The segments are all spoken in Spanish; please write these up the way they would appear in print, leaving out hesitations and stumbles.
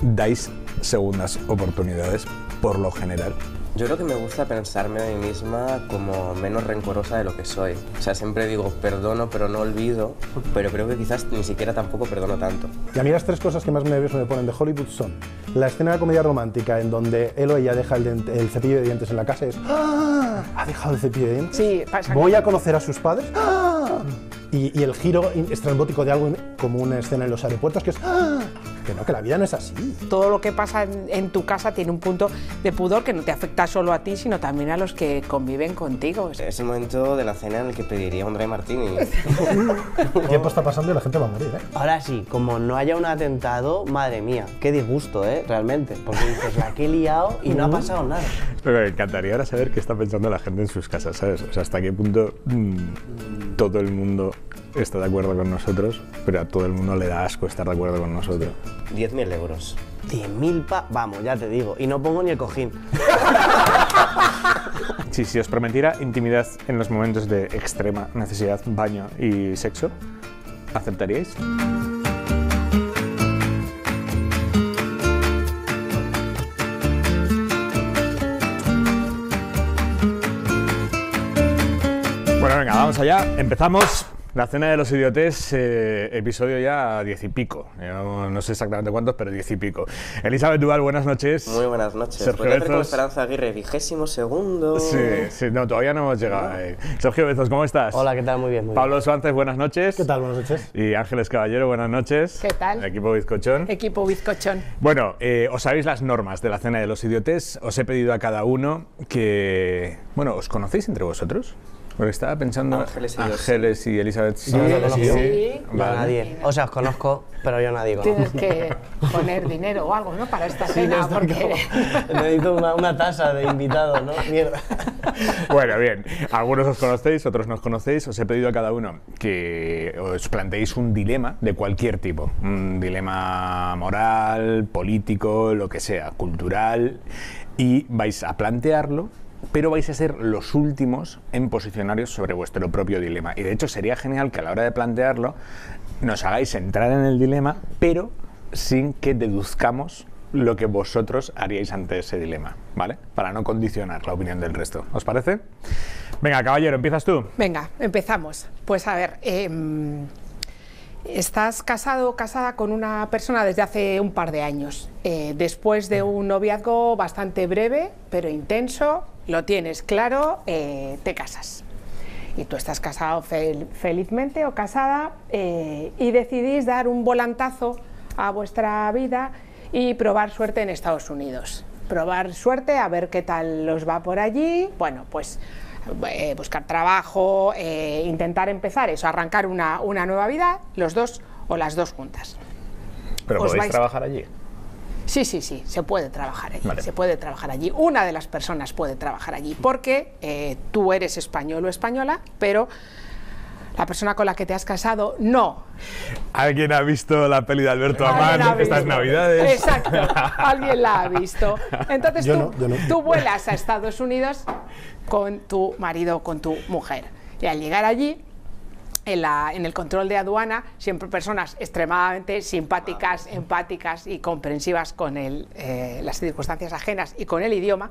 ¿Dais segundas oportunidades por lo general? Yo creo que me gusta pensarme a mí misma como menos rencorosa de lo que soy. O sea, siempre digo perdono pero no olvido, pero creo que quizás ni siquiera tampoco perdono tanto. Y a mí las tres cosas que más nervioso me ponen de Hollywood son la escena de comedia romántica en donde él o ella deja el cepillo de dientes en la casa y es ¡ah! ¿Ha dejado el cepillo de dientes? Sí, pasa. ¿Voy a conocer a sus padres? ¡Ah! Y el giro estrambótico de algo como una escena en los aeropuertos que es ¡ah! Que no, que la vida no es así. Todo lo que pasa en tu casa tiene un punto de pudor que no te afecta solo a ti, sino también a los que conviven contigo. Es el momento de la cena en el que pediría un dry martini. El tiempo está pasando y la gente va a morir, ¿eh? Ahora sí, como no haya un atentado, madre mía, qué disgusto, realmente. Porque dices, la que he liado y no ha pasado nada. Pero me encantaría ahora saber qué está pensando la gente en sus casas, ¿sabes? O sea, hasta qué punto todo el mundo está de acuerdo con nosotros, pero a todo el mundo le da asco estar de acuerdo con nosotros. 10.000 euros. 10.000 vamos, ya te digo, y no pongo ni el cojín. Si os prometiera intimidad en los momentos de extrema necesidad, baño y sexo, ¿aceptaríais? Bueno, venga, vamos allá. Empezamos. La cena de los idiotes, episodio ya 10 y pico. No sé exactamente cuántos, pero 10 y pico. Elizabeth Duval, buenas noches. Muy buenas noches. Sergio ¿Puedo hacer como Bezos? Esperanza Aguirre, 22º? Sí, no, todavía no hemos llegado ahí. Sergio Bezos, ¿cómo estás? Hola, ¿qué tal? Muy bien, muy bien. Pablo Suárez, buenas noches. ¿Qué tal? Buenas noches. Y Ángeles Caballero, buenas noches. ¿Qué tal? Equipo Bizcochón. Equipo bizcochón. Bueno, os sabéis las normas de la cena de los idiotes. Os he pedido a cada uno que... Bueno, ¿os conocéis entre vosotros? Porque estaba pensando Ángeles y Elizabeth. Sí, yo lo conozco. Sí. Yo a nadie. O sea, os conozco, pero yo a nadie conozco. Tienes que poner dinero o algo, ¿no? Para esta cena, porque... Necesito una tasa de invitado, ¿no? Mierda. Bueno, bien. Algunos os conocéis, otros no os conocéis. Os he pedido a cada uno que os planteéis un dilema de cualquier tipo. Un dilema moral, político, lo que sea, cultural. Y vais a plantearlo, pero vais a ser los últimos en posicionaros sobre vuestro propio dilema. Y de hecho sería genial que a la hora de plantearlo nos hagáis entrar en el dilema, pero sin que deduzcamos lo que vosotros haríais ante ese dilema, ¿vale? Para no condicionar la opinión del resto. ¿Os parece? Venga, caballero, ¿empiezas tú? Venga, empezamos. Pues a ver, estás casado o casada con una persona desde hace un par de años. Después de un noviazgo bastante breve, pero intenso, lo tienes claro, te casas. Y tú estás casado felizmente o casada y decidís dar un volantazo a vuestra vida y probar suerte en Estados Unidos. Probar suerte, a ver qué tal os va por allí. Bueno, pues buscar trabajo, intentar empezar eso, arrancar una nueva vida, los dos o las dos juntas. ¿Pero podéis trabajar allí? Sí, se puede trabajar allí, vale. Se puede trabajar allí. Una de las personas puede trabajar allí, porque tú eres español o española, pero la persona con la que te has casado, no. ¿Alguien ha visto la peli de Alberto Amán estas Navidades? Exacto, alguien la ha visto. Entonces Yo no. tú vuelas a Estados Unidos con tu marido o con tu mujer. Y al llegar allí, en el control de aduana, siempre personas extremadamente simpáticas, empáticas y comprensivas con las circunstancias ajenas y con el idioma,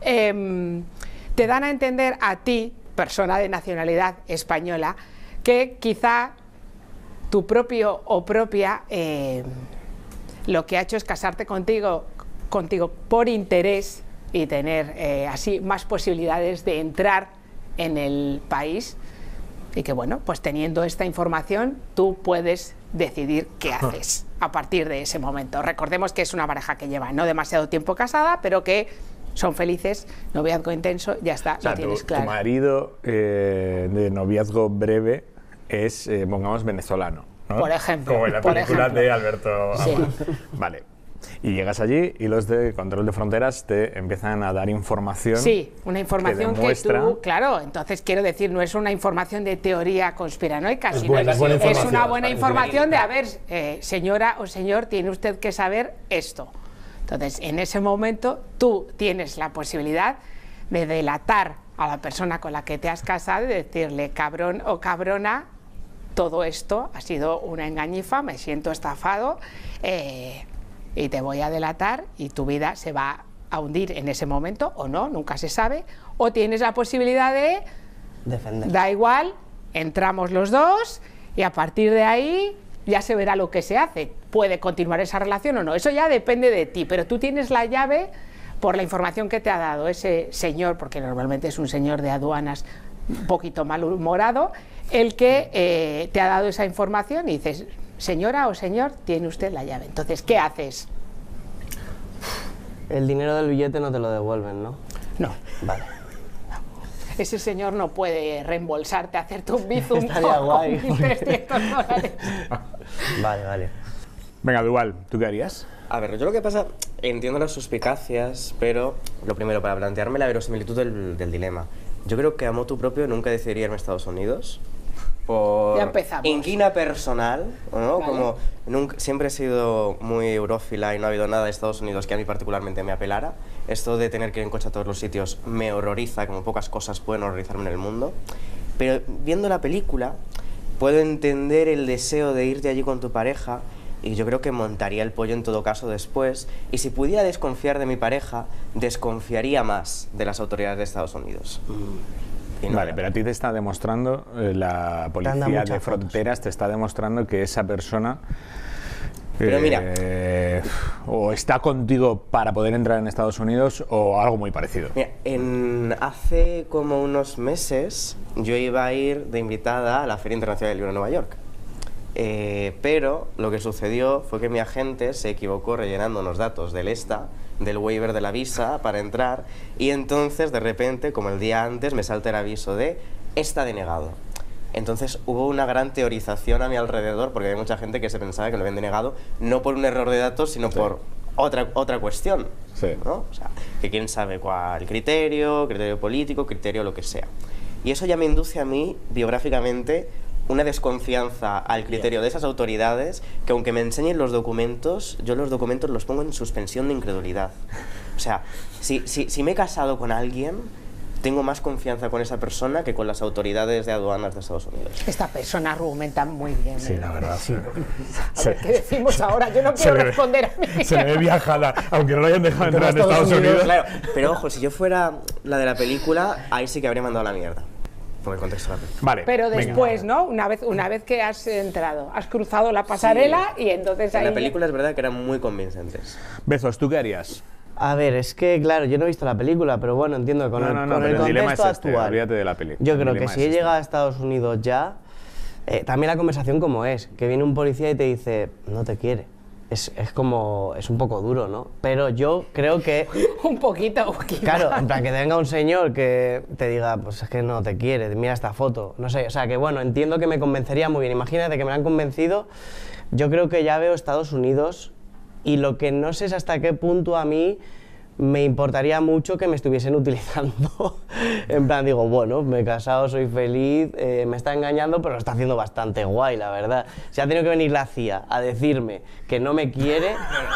te dan a entender a ti, persona de nacionalidad española, que quizá tu propio o propia lo que ha hecho es casarte contigo por interés y tener así más posibilidades de entrar en el país. Y que bueno, pues teniendo esta información tú puedes decidir qué haces a partir de ese momento. Recordemos que es una pareja que lleva no demasiado tiempo casada, pero que son felices, noviazgo intenso, ya está, O sea, lo tienes claro. Tu marido de noviazgo breve es, pongamos, venezolano, ¿no? Por ejemplo. Como en la película de Alberto Amán. Sí. Vale. Y llegas allí y los de control de fronteras te empiezan a dar información. Sí, una información que demuestra... tú, claro, entonces quiero decir, no es una información de teoría conspiranoica, sino buena es información. una buena información de, a ver, señora o señor, tiene usted que saber esto. Entonces, en ese momento, tú tienes la posibilidad de delatar a la persona con la que te has casado y decirle, cabrón o cabrona, todo esto ha sido una engañifa, me siento estafado, y te voy a delatar y tu vida se va a hundir en ese momento o no, nunca se sabe, o tienes la posibilidad de Defender. da igual, entramos los dos y a partir de ahí ya se verá lo que se hace. Puede continuar esa relación o no, eso ya depende de ti, pero tú tienes la llave por la información que te ha dado ese señor, porque normalmente es un señor de aduanas un poquito malhumorado, el que te ha dado esa información y dices, señora o señor, tiene usted la llave. Entonces, ¿qué haces? El dinero del billete no te lo devuelven, ¿no? No. Vale. Ese señor no puede reembolsarte, hacerte un bizum Estaría guay, con $1.300. Vale, vale. Venga, Duval, ¿tú qué harías? A ver, yo lo que pasa, entiendo las suspicacias, pero lo primero, para plantearme la verosimilitud del dilema. Yo creo que a motu propio nunca decidiría irme a Estados Unidos. Por Ya empezamos. inquina personal, ¿no? Vale. Como siempre he sido muy eurófila y no ha habido nada de Estados Unidos que a mí particularmente me apelara. Esto de tener que ir en coche a todos los sitios me horroriza, como pocas cosas pueden horrorizarme en el mundo. Pero viendo la película, puedo entender el deseo de irte allí con tu pareja y yo creo que montaría el pollo en todo caso después. Y si pudiera desconfiar de mi pareja, desconfiaría más de las autoridades de Estados Unidos. Y no Vale, de la pero a ti te está demostrando, la anda policía muchas de fotos. fronteras te está demostrando que esa persona Pero mira. o está contigo para poder entrar en Estados Unidos o algo muy parecido. Mira, hace como unos meses yo iba a ir de invitada a la Feria Internacional del Libro de Nueva York. Pero lo que sucedió fue que mi agente se equivocó rellenando unos datos del del waiver de la visa para entrar, y entonces de repente, como el día antes, me salta el aviso de está denegado. Entonces hubo una gran teorización a mi alrededor, porque había mucha gente que se pensaba que lo habían denegado no por un error de datos, sino por otra cuestión. Sí. ¿No? O sea, que quién sabe cuál criterio político, criterio lo que sea. Y eso ya me induce a mí, biográficamente, una desconfianza al criterio de esas autoridades, que aunque me enseñen los documentos, yo los documentos los pongo en suspensión de incredulidad. O sea, si me he casado con alguien, tengo más confianza con esa persona que con las autoridades de aduanas de Estados Unidos. Esta persona argumenta muy bien. Sí, la verdad, sí. A ver, ¿qué decimos ahora? Yo no quiero responder a mí. Se le ve viajada, aunque no lo hayan dejado entrar en Estados Unidos. Claro, pero ojo, si yo fuera la de la película, ahí sí que habría mandado a la mierda. Por el contexto de la película. Vale, Pero venga. después, ¿no? Una vez que has entrado, has cruzado la pasarela y entonces En ahí... la película es verdad que eran muy convincentes. Bezos, ¿tú qué harías? A ver, es que, claro, yo no he visto la película, pero bueno, entiendo que con No, el, no, no, con el pero el dilema es contexto este, actual. olvídate de la peli. Yo El creo que dilema si es he este. llegado a Estados Unidos ya, también la conversación como es, que viene un policía y te dice, no te quiere. Es como, es un poco duro, ¿no? Pero yo creo que, Un poquito. claro, en plan que te venga un señor que te diga, pues es que no te quiere, mira esta foto, no sé, o sea que bueno, entiendo que me convencería muy bien. Imagínate que me han convencido, yo creo que ya veo Estados Unidos y lo que no sé es hasta qué punto a mí me importaría mucho que me estuviesen utilizando. En plan, digo, bueno, me he casado, soy feliz, me está engañando, pero lo está haciendo bastante guay, la verdad. Si ha tenido que venir la CIA a decirme que no me quiere,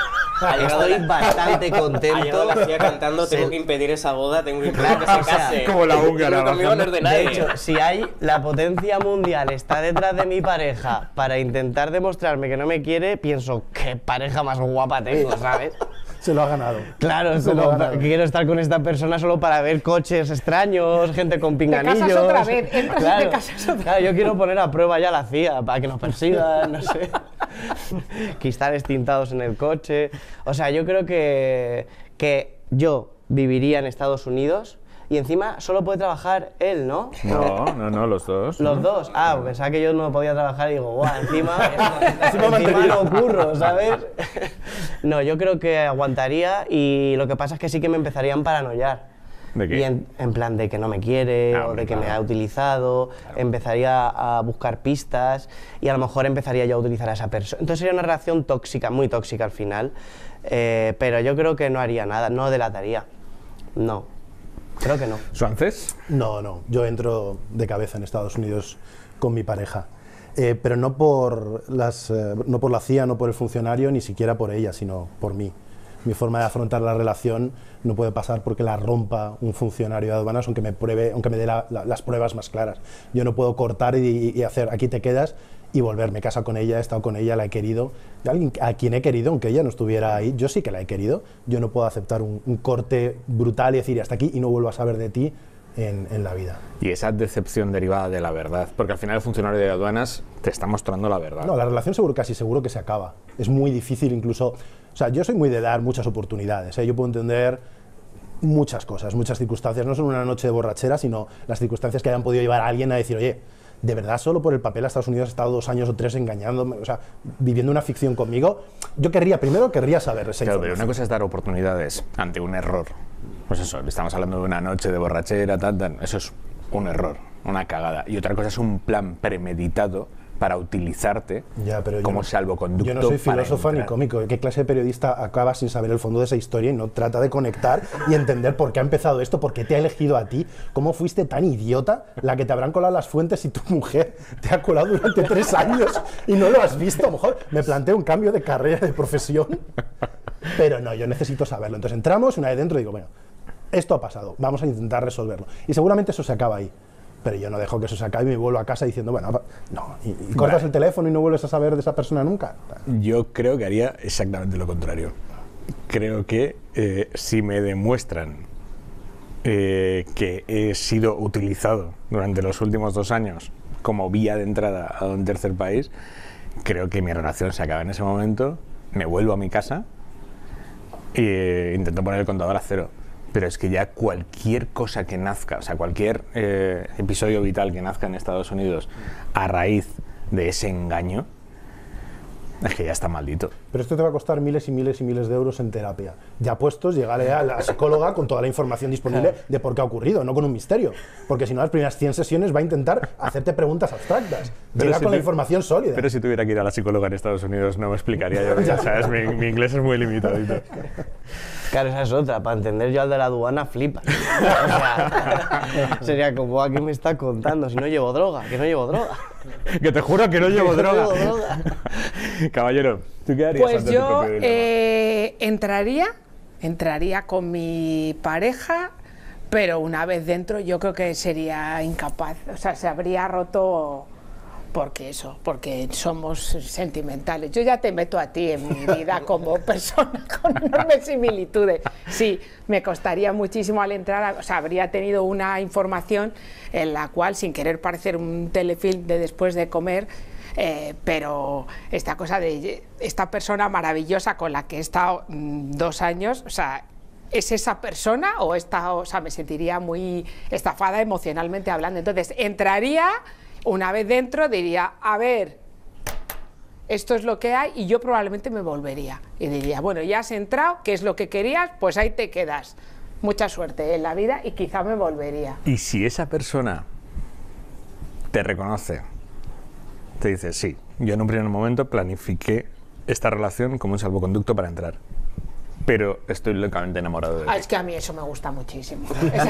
estoy bastante Ha contento. llegado la CIA cantando, tengo que impedir esa boda, tengo que impedir que se o sea, case. como la húngara, Lo conmigo no es de De nadie. hecho, si hay la potencia mundial está detrás de mi pareja para intentar demostrarme que no me quiere, pienso, qué pareja más guapa tengo, ¿sabes? Se lo ha ganado. Claro, Se lo ha ganado. quiero estar con esta persona solo para ver coches extraños, gente con pinganillos. casas otra vez, entras y te casas otra vez. Claro, yo quiero poner a prueba ya la CIA para que nos persigan, no sé. Cristales tintados en el coche. O sea, yo creo que yo viviría en Estados Unidos y encima solo puede trabajar él, ¿no? No, los dos. Los dos. Ah, pensaba que yo no podía trabajar y digo, guau, encima no curro, ¿sabes? No, yo creo que aguantaría y lo que pasa es que sí que me empezarían a paranoiar. ¿De qué? Y en plan de que no me quiere Ah, o hombre, de que me claro. ha utilizado, empezaría a buscar pistas y a lo mejor empezaría yo a utilizar a esa persona. Entonces sería una relación tóxica, muy tóxica al final, pero yo creo que no haría nada, no delataría. No, creo que no. ¿Suances? No, yo entro de cabeza en Estados Unidos con mi pareja. Pero no por la CIA, no por el funcionario, ni siquiera por ella, sino por mí. Mi forma de afrontar la relación no puede pasar porque la rompa un funcionario de aduanas, aunque me dé las pruebas más claras. Yo no puedo cortar y hacer aquí te quedas y volver. Me he casado con ella, he estado con ella, la he querido. Y alguien a quien he querido, aunque ella no estuviera ahí, yo sí que la he querido. Yo no puedo aceptar un corte brutal y decir hasta aquí y no vuelvo a saber de ti en la vida. Y esa decepción derivada de la verdad, porque al final el funcionario de aduanas te está mostrando la verdad. No, la relación casi seguro que se acaba. Es muy difícil incluso... O sea, yo soy muy de dar muchas oportunidades, ¿eh? Yo puedo entender muchas cosas, muchas circunstancias, no solo una noche de borrachera, sino las circunstancias que hayan podido llevar a alguien a decir, oye, de verdad solo por el papel a Estados Unidos has estado 2 años o 3 engañándome, o sea, viviendo una ficción conmigo. Yo primero querría saber esa Claro, información. pero una cosa es dar oportunidades ante un error. Pues eso, estamos hablando de una noche de borrachera, eso es un error, una cagada. Y otra cosa es un plan premeditado para utilizarte Ya, pero como salvoconducto. Yo no soy para filósofo ni entrar. cómico. ¿Qué clase de periodista acaba sin saber el fondo de esa historia y no trata de conectar y entender por qué ha empezado esto, por qué te ha elegido a ti, cómo fuiste tan idiota, la que te habrán colado las fuentes y tu mujer te ha colado durante 3 años y no lo has visto? A lo mejor me planteo un cambio de carrera, de profesión, pero no, yo necesito saberlo. Entonces entramos, una vez dentro digo, bueno, esto ha pasado, vamos a intentar resolverlo. Y seguramente eso se acaba ahí. Pero yo no dejo que eso se acabe y me vuelvo a casa diciendo, bueno, no, y cortas el teléfono y no vuelves a saber de esa persona nunca. Yo creo que haría exactamente lo contrario. Creo que si me demuestran que he sido utilizado durante los últimos 2 años como vía de entrada a un tercer país, creo que mi relación se acaba en ese momento, me vuelvo a mi casa e intento poner el contador a 0. Pero es que ya cualquier cosa que nazca, o sea, cualquier episodio vital que nazca en Estados Unidos a raíz de ese engaño, es que ya está maldito. Pero esto te va a costar miles y miles y miles de euros en terapia. Ya puestos, llegaré a la psicóloga con toda la información disponible de por qué ha ocurrido, no con un misterio. Porque si no, las primeras 100 sesiones va a intentar hacerte preguntas abstractas. Llega con la información sólida. Pero si tuviera que ir a la psicóloga en Estados Unidos no me explicaría yo. Ya sabes, mi inglés es muy limitadito. Claro, esa es otra. Para entender yo al de la aduana, flipa. O sea, sería como, ¿a qué me está contando? Si no llevo droga, que no llevo droga. Que te juro que no llevo Que no droga. llevo droga. Caballero, ¿tú qué harías Pues ante tu yo propio dilema? entraría con mi pareja, pero una vez dentro yo creo que sería incapaz, o sea, se habría roto porque somos sentimentales. Yo ya te meto a ti en mi vida como persona con enormes similitudes. Sí, me costaría muchísimo al entrar, o sea, habría tenido una información en la cual, sin querer parecer un telefilm de después de comer, pero esta cosa de esta persona maravillosa con la que he estado 2 años, o sea, ¿es esa persona o sea, me sentiría muy estafada emocionalmente hablando? Entonces, entraría, una vez dentro, diría, a ver, esto es lo que hay, y yo probablemente me volvería. Y diría, bueno, ya has entrado, ¿qué es lo que querías? Pues ahí te quedas. Mucha suerte en la vida y quizá me volvería. Y si esa persona te reconoce, te dice, sí, yo en un primer momento planifiqué esta relación como un salvoconducto para entrar, pero estoy locamente enamorado de ti. Es que a mí eso me gusta muchísimo.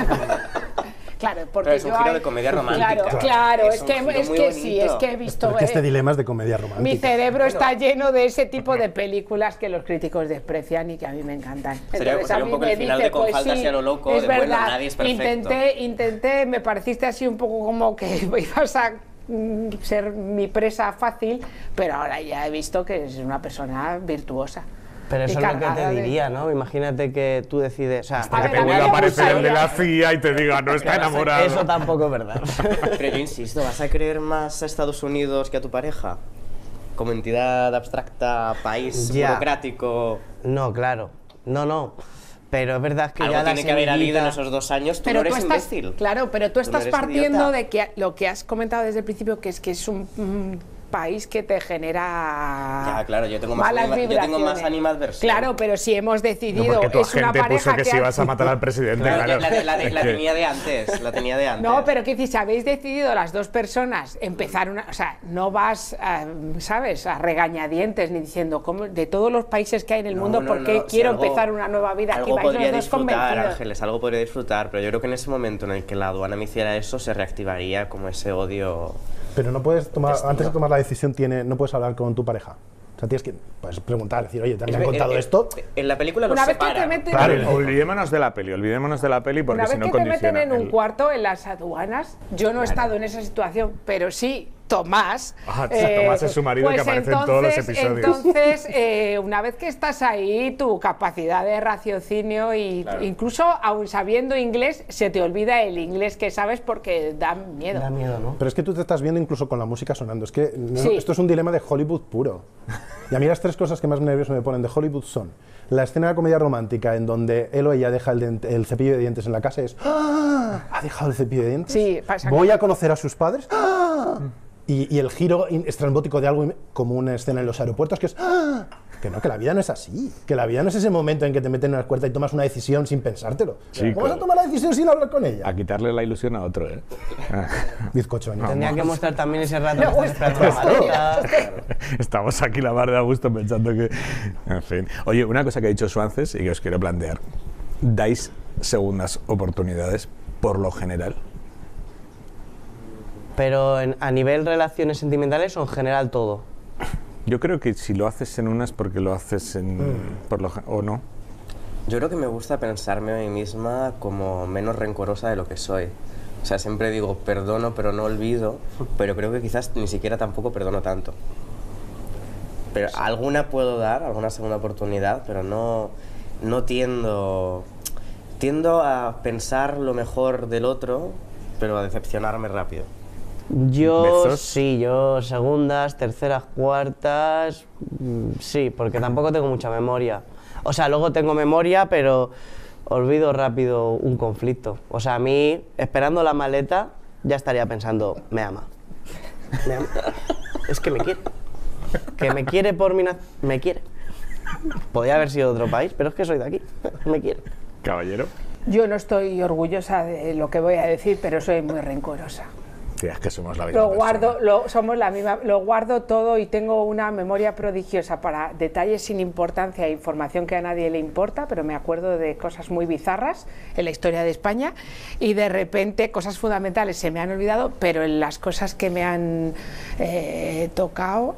Claro, porque Pero es un yo giro de comedia romántica. Claro, Es es un que, giro es muy que sí, bonito. es que he visto... Porque este dilema es de comedia romántica. Mi cerebro está lleno de ese tipo de películas que los críticos desprecian y que a mí me encantan. Sería Entonces, a un mí poco me el final dice, de Con pues faldas sí, y a lo loco, es de bueno, verdad, nadie es perfecto. intenté, me pareciste así un poco como que ibas a ser mi presa fácil, pero ahora ya he visto que es una persona virtuosa. Pero eso Y es lo que cargada te de- diría, ¿no? Imagínate que tú decides... O sea, A Que ver, te a mí vuelva a me aparecer el de gustaría- la CIA y te diga, no está enamorado. eso tampoco es verdad. Pero yo insisto, ¿vas a creer más a Estados Unidos que a tu pareja? Como entidad abstracta, país Ya. burocrático. No, claro. No. Pero es verdad que Algo ya la tiene que haber habido en semillita- esos 2 años. Tú Pero no eres tú estás, imbécil. claro, pero tú Tú no estás eres partiendo idiota. de que lo que has comentado desde el principio, que es un país que te genera Ya, claro, yo tengo más malas yo tengo vibraciones. más animadversión. Claro, pero si hemos No, decidido, porque tu es una agente pareja puso que si ibas a matar al presidente, Claro, claro. la Es que- tenía de antes, la tenía de antes. No, pero ¿qué dices? Si habéis decidido las 2 personas empezar una... O sea, no vas, ¿sabes?, a regañadientes ni diciendo, ¿cómo, de todos los países que hay en el mundo, ¿por qué Si quiero algo- empezar una nueva vida? Aquí Algo vais los podría dos disfrutar, convencidos. Ángeles, algo podría disfrutar, pero yo creo que en ese momento en el que la aduana me hiciera eso, se reactivaría como ese odio. Pero no puedes tomar, Destino. antes de tomar la decisión, no puedes hablar con tu pareja. O sea, tienes que preguntar, decir, oye, ¿te han Es- contado en- esto? En la película los Una vez que separan. te meten... Claro. Olvidémonos de la peli porque Una si vez no que te meten condiciona. en un cuarto en las aduanas, yo no he estado en esa situación, pero sí, Tomás. Tomás es su marido que aparece en todos los episodios. Entonces, una vez que estás ahí, tu capacidad de raciocinio y incluso aun sabiendo inglés, se te olvida el inglés que sabes porque da miedo. Da miedo, ¿no? Pero es que tú te estás viendo incluso con la música sonando. Es que esto es un dilema de Hollywood puro. Y a mí las 3 cosas que más nervioso me ponen de Hollywood son la escena de comedia romántica en donde él o ella deja el cepillo de dientes en la casa y es ¡ah! ¿Ha dejado el cepillo de dientes? Sí, pasa. ¿Voy a conocer a sus padres? ¡Ah! Y el giro estrambótico de algo como una escena en los aeropuertos que es ¡ah! Que la vida no es así, que la vida no es ese momento en que te meten en la puerta y tomas una decisión sin pensártelo. Sí, ¿Cómo vas a tomar la decisión sin hablar con ella? A quitarle la ilusión a otro, ¿eh? Bizcocho, Benito. Tendría que mostrar también ese rato que estás esperando la maleta. Estamos aquí la mar de a gusto pensando que... En fin. Oye, una cosa que ha dicho Swances y que os quiero plantear. ¿Dais segundas oportunidades por lo general? Pero a nivel relaciones sentimentales o en general todo. Yo creo que si lo haces en una es porque lo haces o no. Yo creo que me gusta pensarme a mí misma como menos rencorosa de lo que soy. O sea, siempre digo perdono pero no olvido, pero creo que quizás ni siquiera tampoco perdono tanto. Pero alguna puedo dar, alguna segunda oportunidad, pero no tiendo a pensar lo mejor del otro, pero a decepcionarme rápido. Yo ¿Besos? sí, yo segundas, terceras, cuartas, sí, porque tampoco tengo mucha memoria. O sea, luego tengo memoria, pero olvido rápido un conflicto. O sea, a mí, esperando la maleta, ya estaría pensando, me ama. Me ama. Es que me quiere. Que me quiere por mi me quiere. Podría haber sido de otro país, pero es que soy de aquí. Me quiere. Caballero. Yo no estoy orgullosa de lo que voy a decir, pero soy muy rencorosa. Es que somos la misma Lo guardo, persona. somos la misma, lo guardo todo y tengo una memoria prodigiosa para detalles sin importancia e información que a nadie le importa, pero me acuerdo de cosas muy bizarras en la historia de España y de repente cosas fundamentales se me han olvidado, pero en las cosas que me han tocado...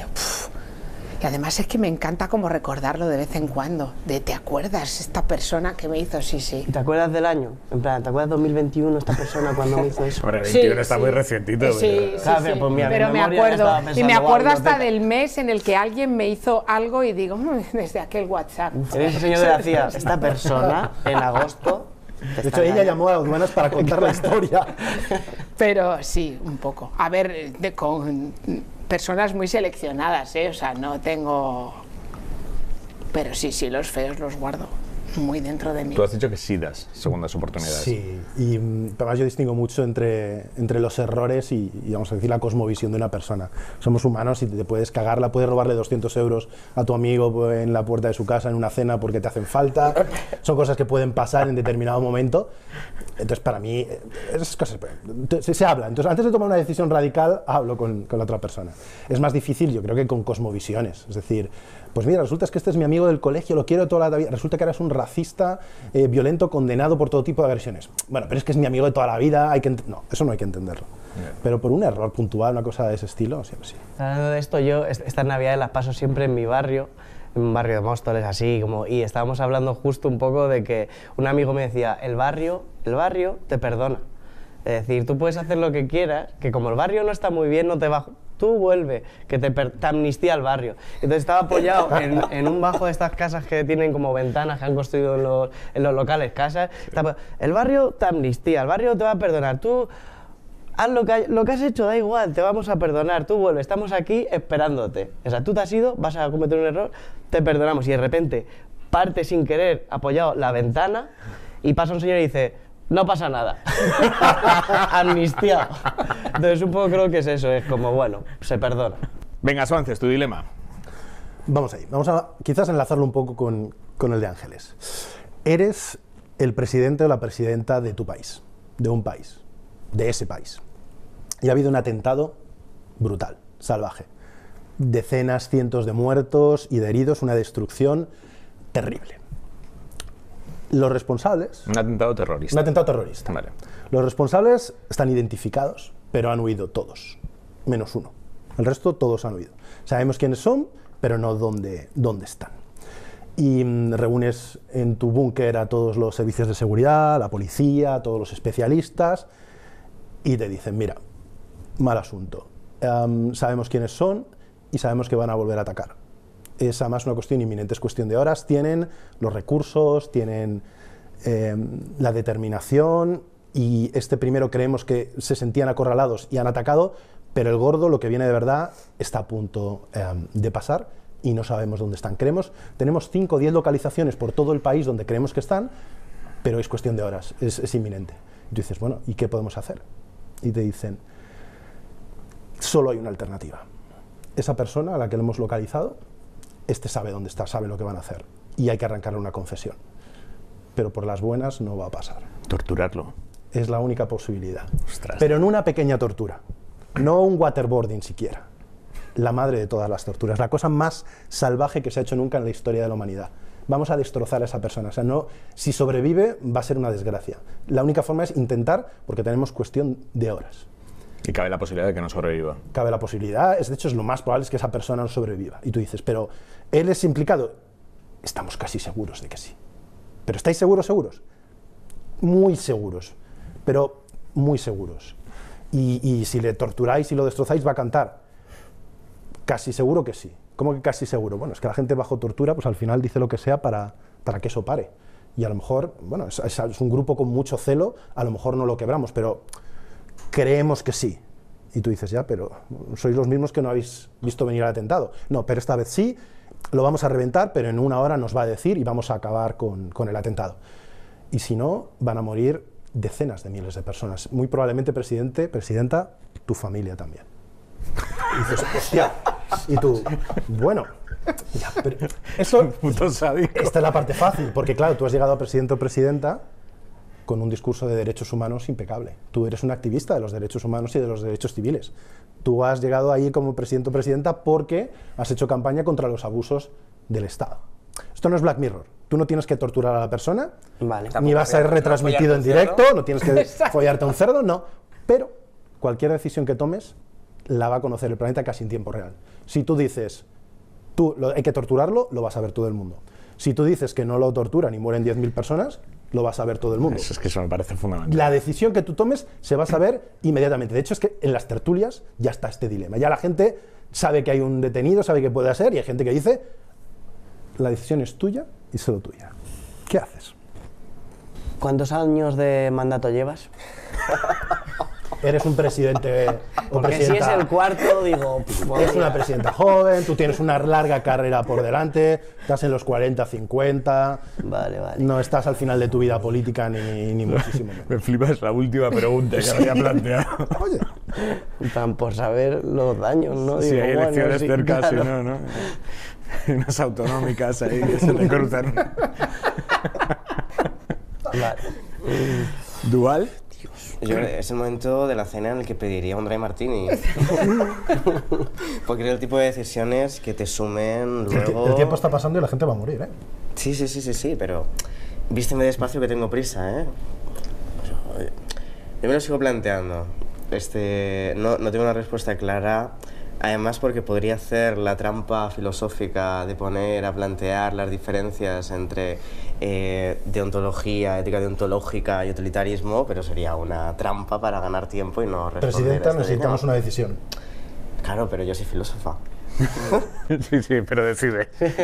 Y además es que me encanta como recordarlo de vez en cuando, ¿te acuerdas esta persona que me hizo? Sí, sí. ¿Te acuerdas del año? En plan, ¿te acuerdas 2021 esta persona cuando me hizo eso? Hombre, 21 está muy recientito. Sí, pero... Claro, pues mira, pero mi me memoria acuerdo. estaba Y me pensando, acuerdo guau, hasta biblioteca. del mes en el que alguien me hizo algo y digo, desde aquel WhatsApp. Eres el señor de la CIA. Esta persona, en agosto... De hecho, ella llamó a aduanas para contar la historia. Pero sí, un poco. A ver, con personas muy seleccionadas, ¿eh? O sea, no tengo... Pero sí, los feos los guardo muy dentro de mí. Tú has dicho que sí das segundas oportunidades. Sí, y además yo distingo mucho entre los errores y, vamos a decir, la cosmovisión de una persona. Somos humanos y te puedes cagarla, puedes robarle 200 euros a tu amigo en la puerta de su casa en una cena porque te hacen falta. Son cosas que pueden pasar en determinado momento. Entonces, para mí, esas cosas se habla. Entonces, antes de tomar una decisión radical, hablo con la otra persona. Es más difícil, yo creo, que con cosmovisiones. Es decir, pues mira, resulta que este es mi amigo del colegio, lo quiero toda la vida. Resulta que eres un racista, violento, condenado por todo tipo de agresiones. Bueno, pero es que es mi amigo de toda la vida, no, eso no hay que entenderlo. Pero por un error puntual, una cosa de ese estilo, siempre sí. Hablando de esto, yo estas navidades las paso siempre en mi barrio, en un barrio de Móstoles, así como, y estábamos hablando justo un poco de que un amigo me decía, el barrio te perdona. Es decir, tú puedes hacer lo que quieras, que como el barrio no está muy bien, no te va... Tú vuelve, que te amnistía el barrio. Entonces estaba apoyado en un bajo de estas casas que tienen como ventanas que han construido en los locales, casas. El barrio te amnistía, el barrio te va a perdonar. Tú haz lo que has hecho, da igual, te vamos a perdonar. Tú vuelve, estamos aquí esperándote. O sea, tú te has ido, vas a cometer un error, te perdonamos. Y de repente parte sin querer apoyado la ventana y pasa un señor y dice... No pasa nada. Amnistiado. Entonces un poco creo que es eso, es como, bueno, se perdona. Venga, Swances, tu dilema. Vamos ahí, vamos a quizás enlazarlo un poco con el de Ángeles. Eres el presidente o la presidenta de tu país, de un país, de ese país. Y ha habido un atentado brutal, salvaje. Decenas, cientos de muertos y de heridos, una destrucción terrible. Los responsables... Un atentado terrorista. Un atentado terrorista. Vale. Los responsables están identificados, pero han huido todos, menos uno. El resto todos han huido. Sabemos quiénes son, pero no dónde están. Y reúnes en tu búnker a todos los servicios de seguridad, la policía, a todos los especialistas, y te dicen, mira, mal asunto. sabemos quiénes son y sabemos que van a volver a atacar. Es además una cuestión inminente, es cuestión de horas. Tienen los recursos, tienen la determinación, y este primero creemos que se sentían acorralados y han atacado, pero el gordo, lo que viene de verdad, está a punto de pasar y no sabemos dónde están. Tenemos 5 o 10 localizaciones por todo el país donde creemos que están, pero es cuestión de horas, es inminente. Y tú dices, bueno, ¿y qué podemos hacer? Y te dicen, solo hay una alternativa. Esa persona a la que lo hemos localizado, sabe dónde está, sabe lo que van a hacer, y hay que arrancarle una confesión. Pero por las buenas no va a pasar. Torturarlo. Es la única posibilidad. Ostras. Pero en una pequeña tortura, no un waterboarding siquiera. La madre de todas las torturas, la cosa más salvaje que se ha hecho nunca en la historia de la humanidad. Vamos a destrozar a esa persona. O sea, no, si sobrevive va a ser una desgracia. La única forma es intentar, porque tenemos cuestión de horas. Y cabe la posibilidad de que no sobreviva. Cabe la posibilidad, de hecho es lo más probable es que esa persona no sobreviva. Y tú dices, pero ¿él es implicado? Estamos casi seguros de que sí. ¿Pero estáis seguros? Muy seguros, pero muy seguros. Y si le torturáis y lo destrozáis, va a cantar. Casi seguro que sí. ¿Cómo que casi seguro? Bueno, es que la gente bajo tortura, pues al final dice lo que sea para que eso pare. Y a lo mejor, bueno, es un grupo con mucho celo, a lo mejor no lo quebramos, pero creemos que sí. Y tú dices, ya, pero sois los mismos que no habéis visto venir el atentado. No, pero esta vez sí, lo vamos a reventar, pero en una hora nos va a decir y vamos a acabar con el atentado. Y si no, van a morir decenas de miles de personas. Muy probablemente, presidente, presidenta, tu familia también. Y dices, hostia. Y tú, bueno, ya, pero eso, Puto sádico. esta es la parte fácil, porque claro, tú has llegado a presidente o presidenta con un discurso de derechos humanos impecable. Tú eres un activista de los derechos humanos y de los derechos civiles. Tú has llegado ahí como presidente o presidenta porque has hecho campaña contra los abusos del Estado. Esto no es Black Mirror. Tú no tienes que torturar a la persona, Vale. ni vas a ser retransmitido en directo, no tienes que follarte a un cerdo, no. Pero cualquier decisión que tomes la va a conocer el planeta casi en tiempo real. Si tú dices, hay que torturarlo, lo va a saber todo el mundo. Si tú dices que no lo torturan y mueren 10.000 personas, lo va a saber todo el mundo. Eso es que eso me parece fundamental. La decisión que tú tomes se va a saber inmediatamente. De hecho, es que en las tertulias ya está este dilema. Ya la gente sabe que hay un detenido, sabe que puede ser, y hay gente que dice, la decisión es tuya y solo tuya. ¿Qué haces? ¿Cuántos años de mandato llevas? Eres un presidente o Porque si es presidenta. el cuarto, digo... Eres una presidenta joven, tú tienes una larga carrera por delante, estás en los 40, 50, Vale. no estás al final de tu vida política ni muchísimo menos. Me flipas la última pregunta que había planteado. Oye, Tan por saber los daños, ¿no? Si Digo, hay bueno, elecciones sí, cerca, claro. si no, ¿no? Hay unas autonómicas ahí que se te cruzan. Vale. ¿Dual? Yo creo que es el momento de la cena en el que pediría un dry martini. Porque es el tipo de decisiones que te sumen luego... el tiempo está pasando y la gente va a morir, ¿eh? Sí, pero vísteme despacio que tengo prisa, ¿eh? Yo me lo sigo planteando. No tengo una respuesta clara. Además, porque podría hacer la trampa filosófica de poner a plantear las diferencias entre deontología, ética deontológica y utilitarismo, pero sería una trampa para ganar tiempo y no responder a Presidenta, este necesitamos dilema. una decisión. Claro, pero yo soy filósofa. Sí, pero decide.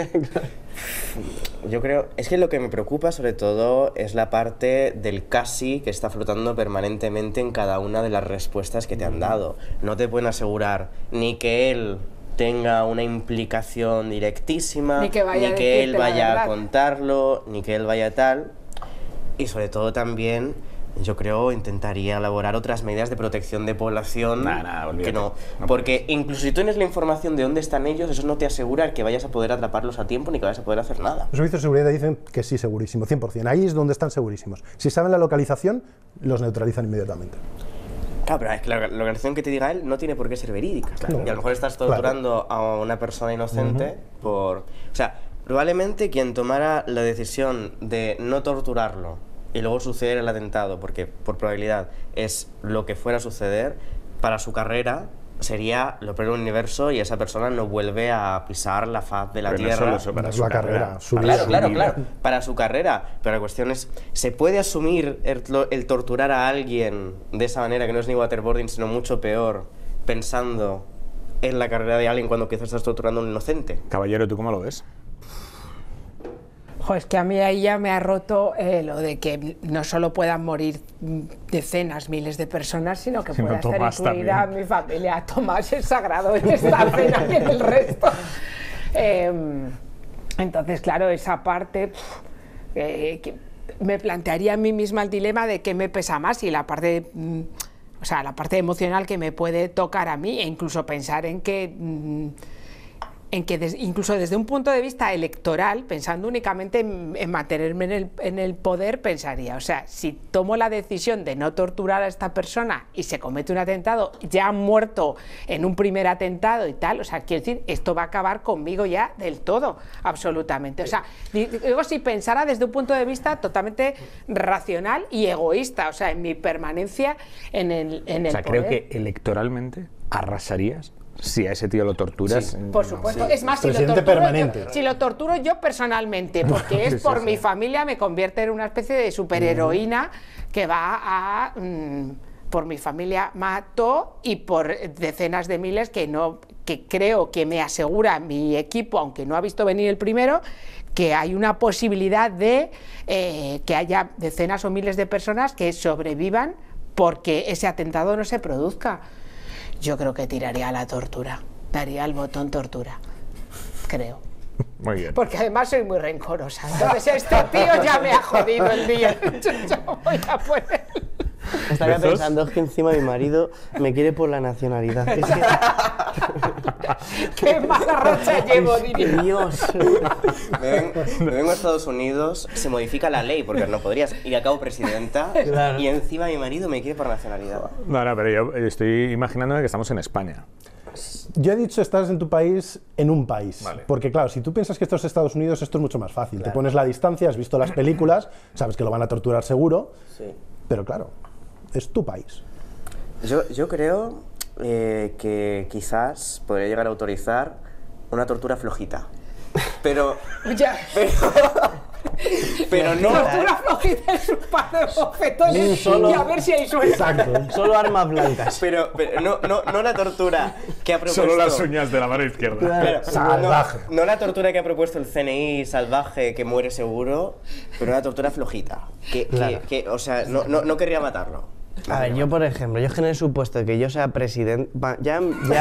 Yo creo, es que lo que me preocupa sobre todo es la parte del casi que está flotando permanentemente en cada una de las respuestas que te han dado. No te pueden asegurar ni que él tenga una implicación directísima, Ni que vaya a él decirte la vaya a verdad. contarlo, ni que él vaya tal. Y sobre todo también, yo creo, intentaría elaborar otras medidas de protección de población. Nah, olvídate. Que no. No Porque incluso si tú tienes la información de dónde están ellos, eso no te asegura que vayas a poder atraparlos a tiempo ni que vayas a poder hacer nada. Los servicios de seguridad dicen que sí, segurísimo, 100%. Ahí es donde están segurísimos. Si saben la localización, los neutralizan inmediatamente. Claro, pero es que la localización que te diga él no tiene por qué ser verídica. Claro. Y a lo mejor estás torturando a una persona inocente por... O sea, probablemente quien tomara la decisión de no torturarlo y luego suceder el atentado, porque por probabilidad es lo que fuera a suceder, para su carrera sería lo peor del universo y esa persona no vuelve a pisar la faz de la Pero no tierra. solo eso, para Es su la carrera, su vida. Claro, para su carrera. Pero la cuestión es, ¿se puede asumir el torturar a alguien de esa manera, que no es ni waterboarding, sino mucho peor, pensando en la carrera de alguien cuando quizás estás torturando a un inocente. Caballero, ¿tú cómo lo ves? Es que a mí ahí ya me ha roto lo de que no solo puedan morir decenas, miles de personas, sino que pueda estar Tomás incluida también. mi familia. Tomás es sagrado en esta cena y en el resto. Entonces, claro, esa parte que me plantearía a mí misma el dilema de qué me pesa más, y la parte, o sea, la parte emocional que me puede tocar a mí, e incluso pensar en que incluso desde un punto de vista electoral, pensando únicamente en mantenerme en el poder, pensaría, o sea, si tomo la decisión de no torturar a esta persona y se comete un atentado, ya han muerto en un primer atentado y tal, o sea, quiero decir, esto va a acabar conmigo ya del todo, absolutamente. O sea, digo, si pensara desde un punto de vista totalmente racional y egoísta, o sea, en mi permanencia en el O sea, poder. creo que electoralmente arrasarías si a ese tío lo torturas. Sí, Por supuesto, es más, Presidente permanente. si lo torturo yo personalmente, porque es por mi familia, me convierte en una especie de superheroína que va a... por mi familia mato, y por decenas de miles que creo que me asegura mi equipo, aunque no ha visto venir el primero, que hay una posibilidad de que haya decenas o miles de personas que sobrevivan porque ese atentado no se produzca. Yo creo que tiraría a la tortura, daría el botón tortura, creo. Muy bien. Porque además soy muy rencorosa, entonces este tío ya me ha jodido el día. Yo voy a por él. Estaría ¿Besos? pensando, es que encima mi marido me quiere por la nacionalidad. Es Qué mala racha llevo, que, diría. Dios. Me vengo a Estados Unidos, se modifica la ley, porque no podrías ir a cabo presidenta, Claro. y encima mi marido me quiere por nacionalidad. No, pero yo estoy imaginándome que estamos en España. Yo he dicho estás en tu país, en un país. Vale. Porque claro, si tú piensas que esto es Estados Unidos, esto es mucho más fácil. Te pones la distancia, has visto las películas, sabes que lo van a torturar seguro, Sí. pero claro, es tu país. Yo creo que quizás podría llegar a autorizar una tortura flojita. Pero Ya. pero no... Tortura flojita es un par de bofetones Solo- y a ver si hay suerte. Exacto. Solo armas blancas. Pero no la tortura que ha propuesto... Solo las uñas de la mano izquierda. Pero, Salvaje. No la tortura que ha propuesto el CNI salvaje que muere seguro, pero una tortura flojita. Claro. O sea, no querría matarlo. A ver, yo por ejemplo, yo en el supuesto de que yo sea presidente, ya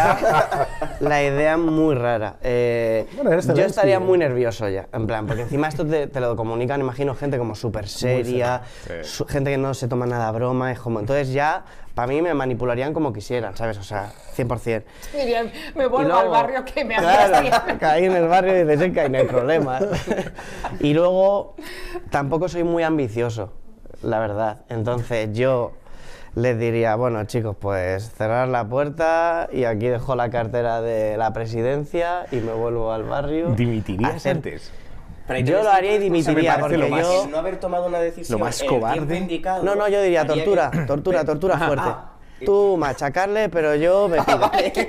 la idea es muy rara. Bueno, eres Yo Zelensky, estaría muy nervioso ya, en plan, porque encima esto te lo comunican, imagino, gente como súper seria, Sí. gente que no se toma nada a broma, es como, entonces ya, para mí me manipularían como quisieran, ¿sabes? O sea, 100%. Dirían, me vuelvo Y luego- al barrio que me Claro, hacía. caí en el barrio y dices que ahí no hay problema. Y luego, tampoco soy muy ambicioso, la verdad. Entonces yo les diría, bueno chicos, pues cerrar la puerta y aquí dejo la cartera de la presidencia y me vuelvo al barrio. ¿Dimitirías Hacer- antes? Yo lo haría y dimitiría, parece porque lo más- yo... El no haber tomado una decisión Lo más en el tiempo cobarde. indicado, No, yo diría haría tortura, que- tortura fuerte. Tú machacarle, pero yo me pido.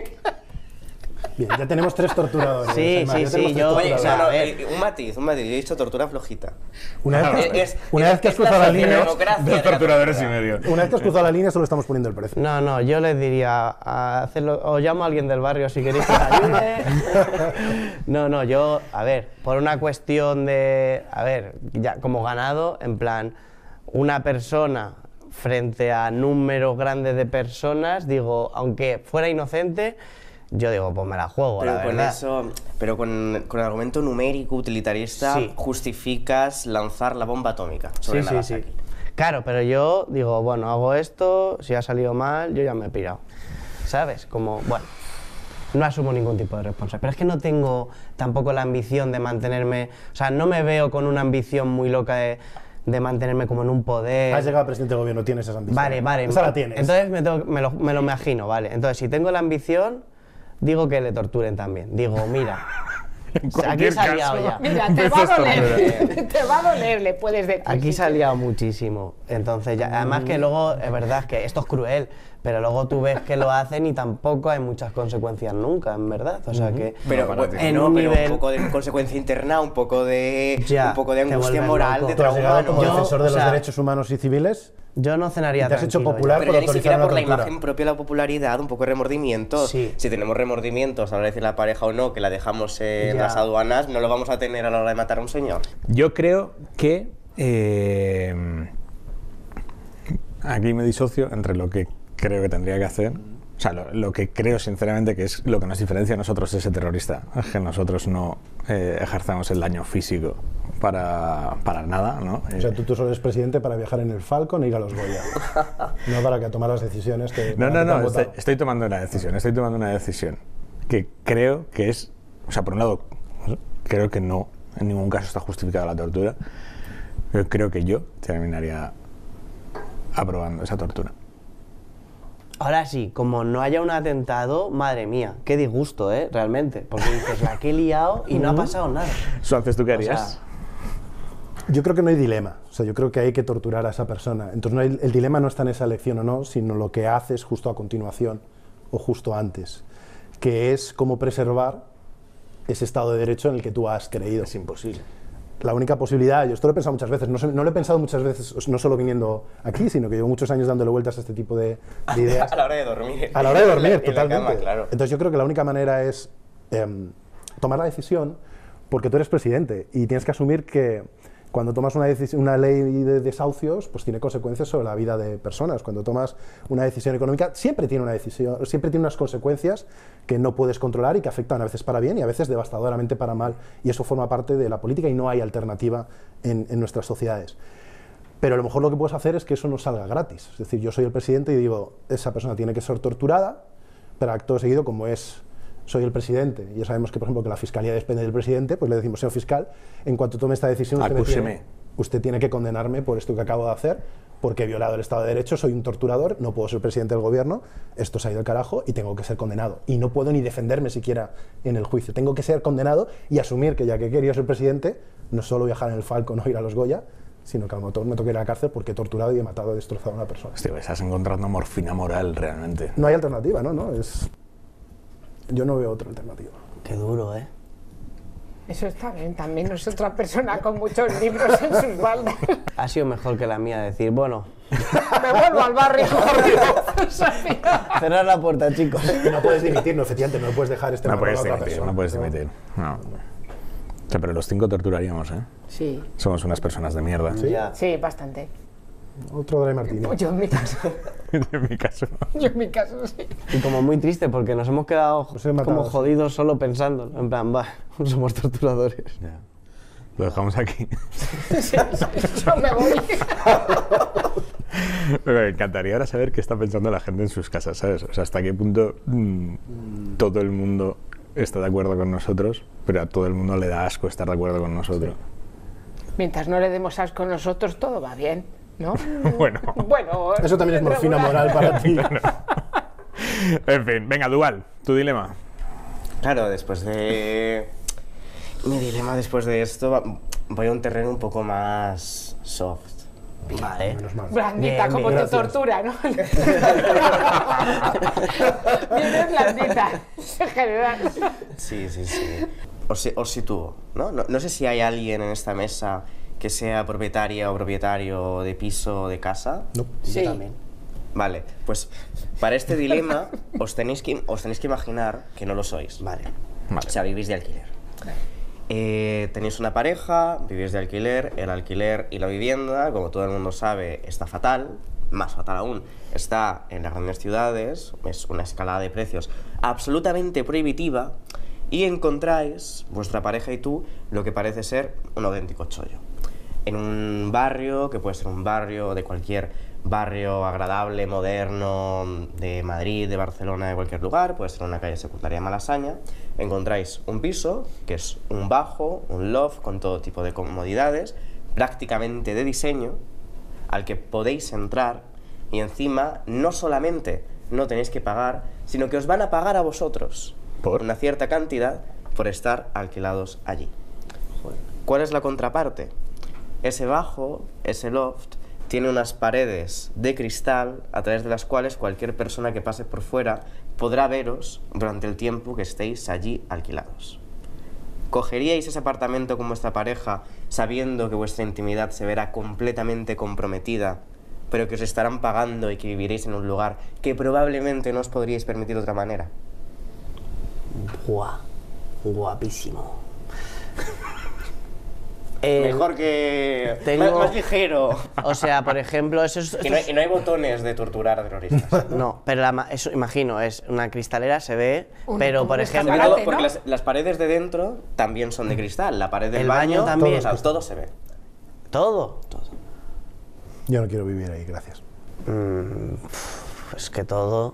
Bien, ya tenemos 3 torturadores. Sí, Emma, sí, ya tenemos sí, 3 yo- Oye, o sea, torturadores. a ver. un matiz, yo he dicho tortura flojita. Una vez que, Es- una vez que has es la cruzado la línea, democracia de Dos la torturadores y tortura. medio. una vez que has cruzado la línea, solo estamos poniendo el precio. No, yo les diría a hacerlo, o llamo a alguien del barrio si queréis que os ayude. No, yo, a ver, por una cuestión de, a ver, ya como ganado, en plan, una persona frente a números grandes de personas, digo, aunque fuera inocente, yo digo, pues me la juego, Pero la con verdad. eso, pero con el argumento numérico utilitarista Sí. justificas lanzar la bomba atómica sobre Sí. Nagasaki. Claro, pero yo digo, bueno, hago esto, si ha salido mal, yo ya me he pirado. ¿Sabes? Como, bueno, no asumo ningún tipo de responsabilidad. Pero es que no tengo tampoco la ambición de mantenerme, o sea, no me veo con una ambición muy loca de mantenerme como en un poder. Has llegado a presidente de gobierno, tienes esa ambición. Vale. Esa la tienes. Entonces me lo imagino, ¿vale? Entonces, si tengo la ambición, digo que le torturen también. Digo, mira, aquí cualquier se ha liado caso. ya. Mira, te va a Besos doler, te va a doler, le puedes decir. Aquí sí, se ha liado muchísimo. Entonces, ya, además que luego, es verdad que esto es cruel, Pero luego tú ves que lo hacen y tampoco hay muchas consecuencias nunca, en verdad. O sea que Pero, en un pero nivel... un poco de consecuencia interna, un poco de Ya, angustia te vuelves moral, loco. de ¿Tú has llegado trauma, como ¿no? defensor de o los sea, derechos humanos y civiles? Yo no cenaría Y te has hecho tranquilo, popular Pero por ya ni autorizar siquiera una por la tortura. imagen propia de la popularidad, un poco de remordimientos. Sí. Si tenemos remordimientos a la hora de decir la pareja o no, que la dejamos en Ya. las aduanas, no lo vamos a tener a la hora de matar a un señor. Yo creo que aquí me disocio entre lo que creo que tendría que hacer. O sea, lo que creo sinceramente que es lo que nos diferencia a nosotros de ese terrorista. Es que nosotros no ejercemos el daño físico para nada, ¿no? O sea, tú solo eres presidente para viajar en el Falcon e ir a los Goya. No para que tomar las decisiones que... No, para que te han votado. estoy tomando una decisión que creo que es, o sea, por un lado, creo que no, en ningún caso está justificada la tortura, pero creo que yo terminaría aprobando esa tortura. Ahora sí, como no haya un atentado, madre mía, qué disgusto, realmente. Porque dices, la que he liado y no ha pasado nada. Suárez, ¿tú qué O harías? sea, Yo creo que no hay dilema. O sea, yo creo que hay que torturar a esa persona. Entonces, el dilema no está en esa elección o no, sino lo que haces justo a continuación o justo antes, que es cómo preservar ese Estado de Derecho en el que tú has creído. Es imposible. La única posibilidad, yo esto lo he pensado muchas veces, no lo he pensado muchas veces, no solo viniendo aquí, sino que llevo muchos años dándole vueltas a este tipo de ideas. A la hora de dormir. A la hora de dormir, En la totalmente. cama, claro. Entonces yo creo que la única manera es tomar la decisión, porque tú eres presidente y tienes que asumir que cuando tomas una ley de desahucios, pues tiene consecuencias sobre la vida de personas. Cuando tomas una decisión económica, siempre tiene unas consecuencias que no puedes controlar y que afectan a veces para bien y a veces devastadoramente para mal. Y eso forma parte de la política y no hay alternativa en nuestras sociedades. Pero a lo mejor lo que puedes hacer es que eso no salga gratis. Es decir, yo soy el presidente y digo, esa persona tiene que ser torturada, pero acto seguido, como soy el presidente, y ya sabemos que, por ejemplo, que la fiscalía depende del presidente, pues le decimos, señor fiscal, en cuanto tome esta decisión, usted tiene que condenarme por esto que acabo de hacer, porque he violado el Estado de Derecho, soy un torturador, no puedo ser presidente del gobierno, esto se ha ido al carajo y tengo que ser condenado. Y no puedo ni defenderme siquiera en el juicio. Tengo que ser condenado y asumir que ya que he querido ser presidente, no solo viajar en el Falcon o ir a los Goya, sino que a lo mejor me toque ir a la cárcel porque he torturado y he matado, he destrozado a una persona. Hostia, estás encontrando morfina moral realmente. No hay alternativa, ¿no? Yo no veo otra alternativa. qué duro, Eso está bien, también no es otra persona con muchos libros en su espalda. Ha sido mejor que la mía decir, bueno, Me vuelvo al barrio. cerrar la puerta, chicos. Y no puedes dimitir, no, efectivamente, no puedes dejar este No marrón puedes a otra dimitir, persona. no puedes dimitir. No. O sea, pero los 5 torturaríamos, ¿eh? Sí, Somos unas personas de mierda. Ya. sí, bastante. Otro Dry Martini. Yo en mi caso, En mi caso. yo en mi caso sí. Y como muy triste porque nos hemos quedado Os he matado, como sí. jodidos solo pensando. En plan, va, somos torturadores. Ya. Lo dejamos aquí. Yo me voy. Me encantaría ahora saber qué está pensando la gente en sus casas, ¿sabes? O sea, hasta qué punto todo el mundo está de acuerdo con nosotros, pero a todo el mundo le da asco estar de acuerdo con nosotros. Mientras no le demos asco a nosotros, todo va bien, ¿no? Bueno. Bueno. Eso también es morfina regular. moral para ti. En fin, venga, Dual, tu dilema. Claro, después de... Mi dilema después de esto, voy a un terreno un poco más soft. Vale. Menos mal. Blandita, Bien, como bien, tu tortura, ¿no? Vienes blandita, en general. Sí, sí, sí. Os sitúo, ¿no? No sé si hay alguien en esta mesa que sea propietaria o propietario de piso o de casa. No. Sí. Yo también. Vale, pues para este dilema os tenéis que imaginar que no lo sois. Vale. O sea, vivís de alquiler. Tenéis una pareja, vivís de alquiler, el alquiler y la vivienda, como todo el mundo sabe, está fatal, más fatal aún, está en las grandes ciudades, es una escalada de precios absolutamente prohibitiva y encontráis, vuestra pareja y tú, lo que parece ser un auténtico chollo. En un barrio, que puede ser un barrio de cualquier barrio agradable, moderno, de Madrid, de Barcelona, de cualquier lugar, puede ser una calle secundaria Malasaña, encontráis un piso, que es un bajo, un loft, con todo tipo de comodidades, prácticamente de diseño, al que podéis entrar y encima no solamente no tenéis que pagar, sino que os van a pagar a vosotros ¿Por? una cierta cantidad por estar alquilados allí. ¿Cuál es la contraparte? Ese bajo, ese loft, tiene unas paredes de cristal a través de las cuales cualquier persona que pase por fuera podrá veros durante el tiempo que estéis allí alquilados. ¿Cogeríais ese apartamento con vuestra pareja sabiendo que vuestra intimidad se verá completamente comprometida, pero que os estarán pagando y que viviréis en un lugar que probablemente no os podríais permitir de otra manera? Buah, guapísimo. Mejor que... más ligero. O sea, por ejemplo, eso es... Y no hay botones de torturar a terroristas. No, pero eso, imagino, es una cristalera, se ve, pero por ejemplo... escaparate, ¿no? Porque las paredes de dentro también son de cristal, la pared del El baño baño también. todo se ve. ¿Todo? Yo no quiero vivir ahí, gracias. Es que todo...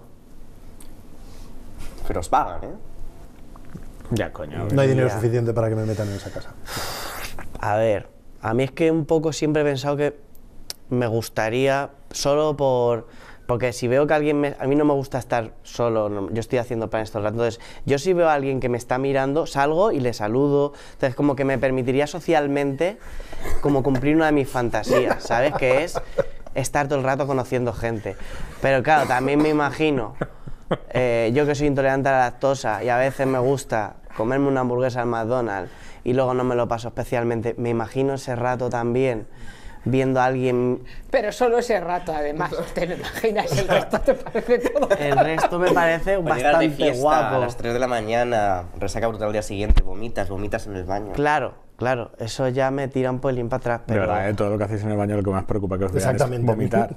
Pero os pagan, ¿eh? Ya, coño. No hay dinero Ya. suficiente para que me metan en esa casa. A ver, a mí es que un poco siempre he pensado que me gustaría, solo porque si veo que alguien a mí no me gusta estar solo, yo estoy haciendo planes todo el rato, entonces yo si veo a alguien que me está mirando, salgo y le saludo, entonces como que me permitiría socialmente como cumplir una de mis fantasías, ¿sabes? Que es estar todo el rato conociendo gente. Pero claro, también me imagino, yo que soy intolerante a la lactosa y a veces me gusta comerme una hamburguesa al McDonald's y luego no me lo paso especialmente, me imagino ese rato también viendo a alguien... Pero solo ese rato, además, te lo imaginas, el resto te parece todo. El resto me parece O llegas de bastante fiesta guapo. a las 3 de la mañana, resaca brutal al día siguiente, vomitas en el baño. Claro, claro, eso ya me tira un pelín para atrás, De pero... verdad, todo lo que hacéis en el baño lo que más preocupa que os vean es Exactamente. vomitar.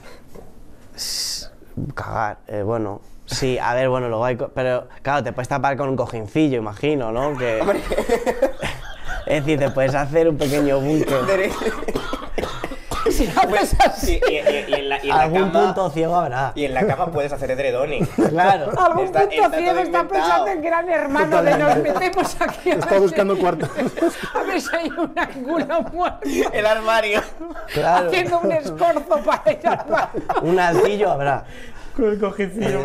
Cagar, bueno... Sí, a ver, bueno, luego hay... Pero, claro, te puedes tapar con un cojincillo, imagino, ¿no? Que... Es decir, te puedes hacer un pequeño búnker. Si haces así, Y en la Algún cama, punto ciego habrá. y en la cama puedes hacer edredoning. Claro. algún Está- punto está todo ciego está inventado. pensando en Gran Hermano de nos metemos aquí. a Está ver buscando si- cuartos. A ver si hay un ángulo muerto. El armario. Claro. Haciendo un escorzo para ir al baño. Un altillo habrá. Con el cojincillo.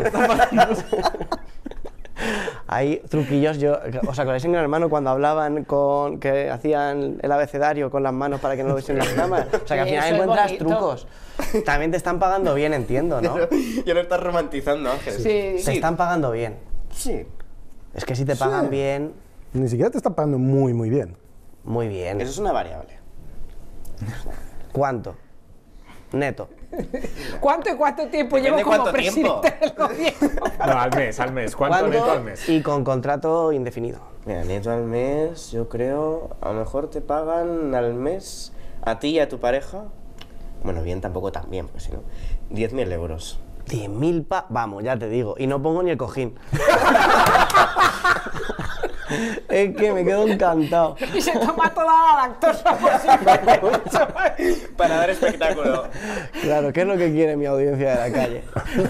Hay truquillos, ¿os acordáis en Gran Hermano cuando hablaban que hacían el abecedario con las manos para que no lo viesen en las cámaras? O sea que al Sí, final eso es encuentras bonito. trucos. También te están pagando bien, entiendo, ¿no? Ya lo estás romantizando, Ángel. Sí. Te están pagando bien. Sí. Es que si te pagan bien, Ni siquiera te está pagando muy, muy bien. muy bien. Eso es una variable. ¿Cuánto? Neto. ¿Cuánto y cuánto tiempo Depende llevo como cuánto tiempo. presidente del gobierno? No, al mes. ¿Cuánto neto al mes? Y con contrato indefinido. Mira, neto al mes, yo creo, a lo mejor te pagan al mes, a ti y a tu pareja, bueno, bien tampoco tan bien, porque si no, 10.000 euros. 10.000 Vamos, ya te digo. Y no pongo ni el cojín. Es que me quedo encantado. Y se toma toda la lactosa posible. Para dar espectáculo. Claro, ¿qué es lo que quiere mi audiencia de la calle?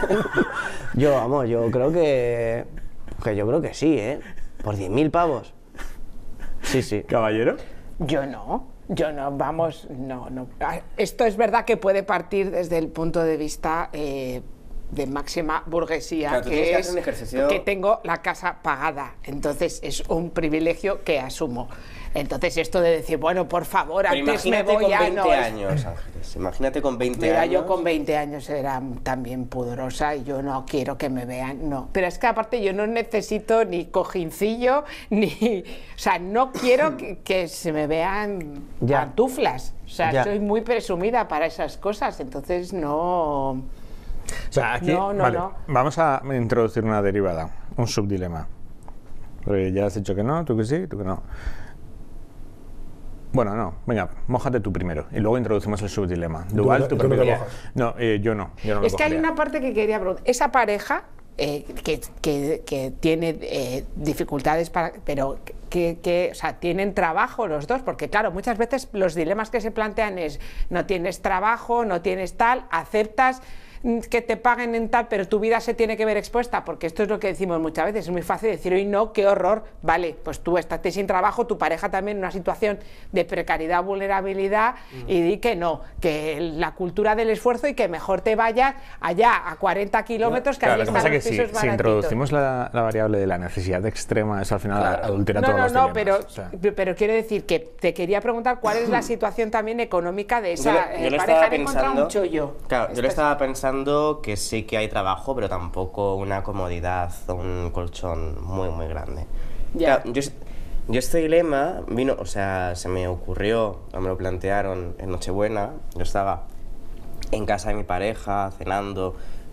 Yo creo que yo creo que sí, ¿eh? Por 10.000 pavos. Sí, sí. ¿Caballero? Yo no, vamos, no. Esto es verdad que puede partir desde el punto de vista de máxima burguesía, Claro, tú tienes que que es hacer un ejercicio- que tengo la casa pagada, entonces es un privilegio que asumo. Entonces esto de decir, bueno, por favor, Pero antes me imagínate voy con ya 20 no es- años, Ángeles. Imagínate con 20 Mira, años. yo con 20 años era también pudorosa y yo no quiero que me vean, no. Pero es que aparte yo no necesito ni cojincillo, ni... O sea, no quiero que se me vean Ya. pantuflas. O sea, Ya. soy muy presumida para esas cosas, entonces no... O sea, aquí, No, vale, no. vamos a introducir una derivada, un subdilema. Porque ya has dicho que no, tú que sí, tú que no. Bueno, no, venga, mójate tú primero y luego introducimos el subdilema. Dual, tú tú no te primero. mojas. No, yo no lo Es que hay cogería. una parte que quería preguntar. Esa pareja que tiene dificultades, pero o sea, tienen trabajo los dos, porque claro, muchas veces los dilemas que se plantean es no tienes trabajo, no tienes tal, aceptas que te paguen en tal, pero tu vida se tiene que ver expuesta, porque esto es lo que decimos muchas veces, es muy fácil decir, hoy no, qué horror, vale, pues tú estás sin trabajo, tu pareja también en una situación de precariedad, vulnerabilidad, y di que no, que la cultura del esfuerzo y que mejor te vayas allá a 40 kilómetros, que Claro, allí lo que pasa están es que los pisos si baratitos. introducimos la variable de la necesidad extrema, eso al final adultera todos los No, dilemas. pero quiero decir que te quería preguntar cuál es la situación también económica de esa yo le pareja. estaba Han encontrado pensando, un chollo. claro, yo le estaba pensando que sí que hay trabajo, pero tampoco una comodidad, un colchón muy, muy grande. Ya. Claro, yo este dilema vino, o sea, se me ocurrió, o me lo plantearon en Nochebuena. Yo estaba en casa de mi pareja, cenando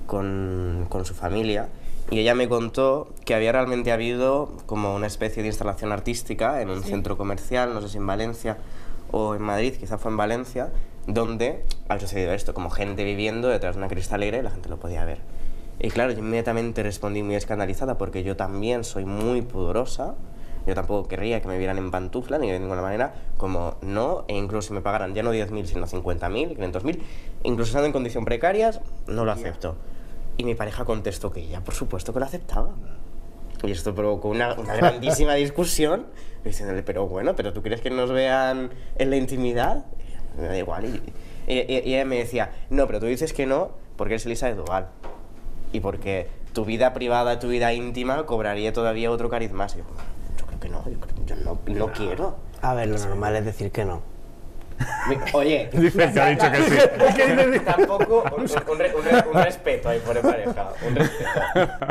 con su familia, y ella me contó que había realmente habido como una especie de instalación artística en un centro comercial, no sé si en Valencia o en Madrid, quizá fue en Valencia, donde ha sucedido esto, como gente viviendo detrás de una cristalera y la gente lo podía ver. Y claro, yo inmediatamente respondí muy escandalizada porque yo también soy muy pudorosa, yo tampoco querría que me vieran en pantufla ni de ninguna manera, como no, e incluso si me pagaran ya no 10.000 sino 50.000, 500.000, incluso estando en condición precarias, no lo acepto. Y mi pareja contestó que ella por supuesto que lo aceptaba. Y esto provocó una grandísima discusión, diciéndole, pero bueno, ¿pero tú crees que nos vean en la intimidad? Y me da igual. Y ella me decía, no, pero tú dices que no porque eres Elisa de Duval. Y porque tu vida privada, tu vida íntima, cobraría todavía otro cariz más. Y yo creo que no, yo no quiero. A ver, lo normal es decir que no. Oye, Dice que ha dicho que sí. tampoco un respeto ahí por pareja, un respeto.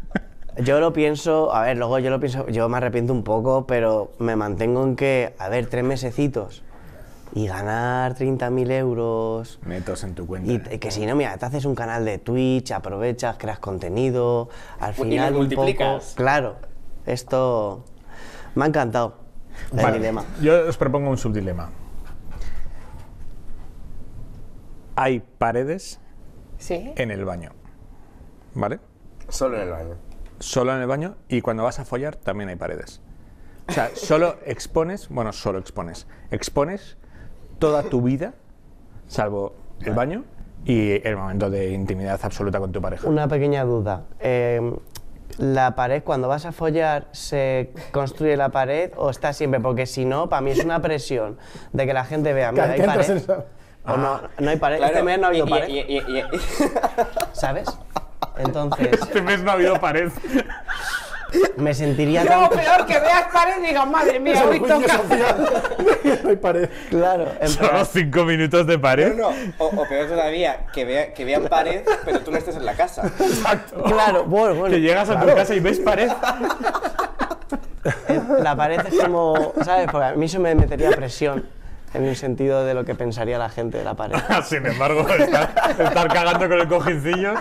Yo lo pienso, a ver, luego yo lo pienso, yo me arrepiento un poco, pero me mantengo en que, a ver, 3 mesecitos y ganar 30.000 euros. Netos en tu cuenta. Y que si no, mira, te haces un canal de Twitch, aprovechas, creas contenido, al Y final lo un poco... multiplicas. Claro, esto me ha encantado, el Vale, dilema. yo os propongo un subdilema. Hay paredes Sí. en el baño, ¿vale? Solo en el baño. Solo en el baño, y cuando vas a follar también hay paredes. O sea, solo expones toda tu vida, salvo el baño y el momento de intimidad absoluta con tu pareja. Una pequeña duda. ¿La pared, cuando vas a follar, se construye la pared o está siempre? Porque si no, para mí es una presión de que la gente vea, mira, hay Que entras pared. en esa- O no hay pared. Claro, Este mes no ha habido pared, y- ¿sabes? Entonces, Este mes no ha habido pared. me sentiría No, tan... peor que veas pared y digas, madre mía, Eso hoy es juicio toca. social. No hay pared. Claro, en Solo plan, 5 minutos de pared. No, o peor todavía, que vean pared, pero tú no estés en la casa. claro, bueno, Que llegas a tu casa y ves pared. la pared es como, ¿sabes? Porque a mí eso me metería presión en el sentido de lo que pensaría la gente de la pared. Sin embargo, estar cagando con el cojincillo.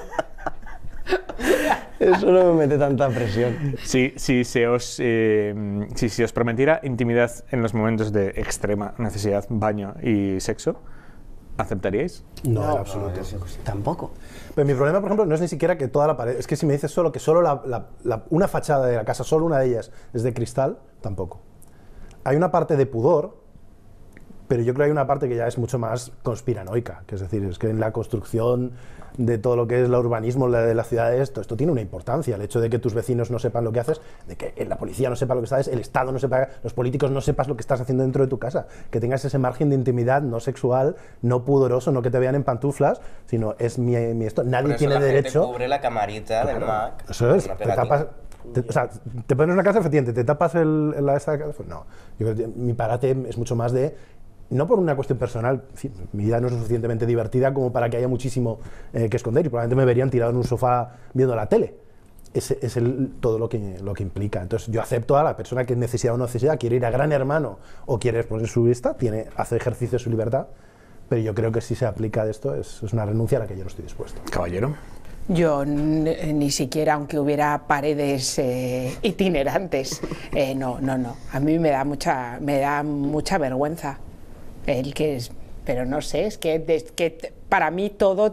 Eso no me mete tanta presión. Si se os prometiera intimidad en los momentos de extrema necesidad, baño y sexo, ¿aceptaríais? No, en absoluto. Tampoco. Pero mi problema, por ejemplo, no es ni siquiera que toda la pared, es que si me dices solo que solo una fachada de la casa, solo una de ellas es de cristal, tampoco. Hay una parte de pudor, pero yo creo que hay una parte que ya es mucho más conspiranoica, que es decir, es que en la construcción de todo lo que es el urbanismo de las ciudades, esto tiene una importancia, el hecho de que tus vecinos no sepan lo que haces, de que la policía no sepa lo que estás, el Estado no sepa, los políticos no sepas lo que estás haciendo dentro de tu casa, que tengas ese margen de intimidad no sexual, no pudoroso, no que te vean en pantuflas, sino es mi esto, nadie Por eso tiene la gente derecho... cubre la camarita del Mac. Eso es, con una te pegatina. tapas, o sea, te pones una casa efectivamente, te tapas esta casa, pues no. Yo creo que mi parate es mucho más de, no por una cuestión personal, en fin, mi vida no es lo suficientemente divertida como para que haya muchísimo que esconder y probablemente me verían tirado en un sofá viendo la tele. Es todo lo que implica. Entonces yo acepto a la persona que necesidad o no necesidad, quiere ir a Gran Hermano o quiere exponer su vista, hace ejercicio de su libertad, pero yo creo que si se aplica de esto es una renuncia a la que yo no estoy dispuesto. Caballero. Yo ni siquiera, aunque hubiera paredes itinerantes, no. A mí me da mucha vergüenza. Pero no sé, es que para mí todo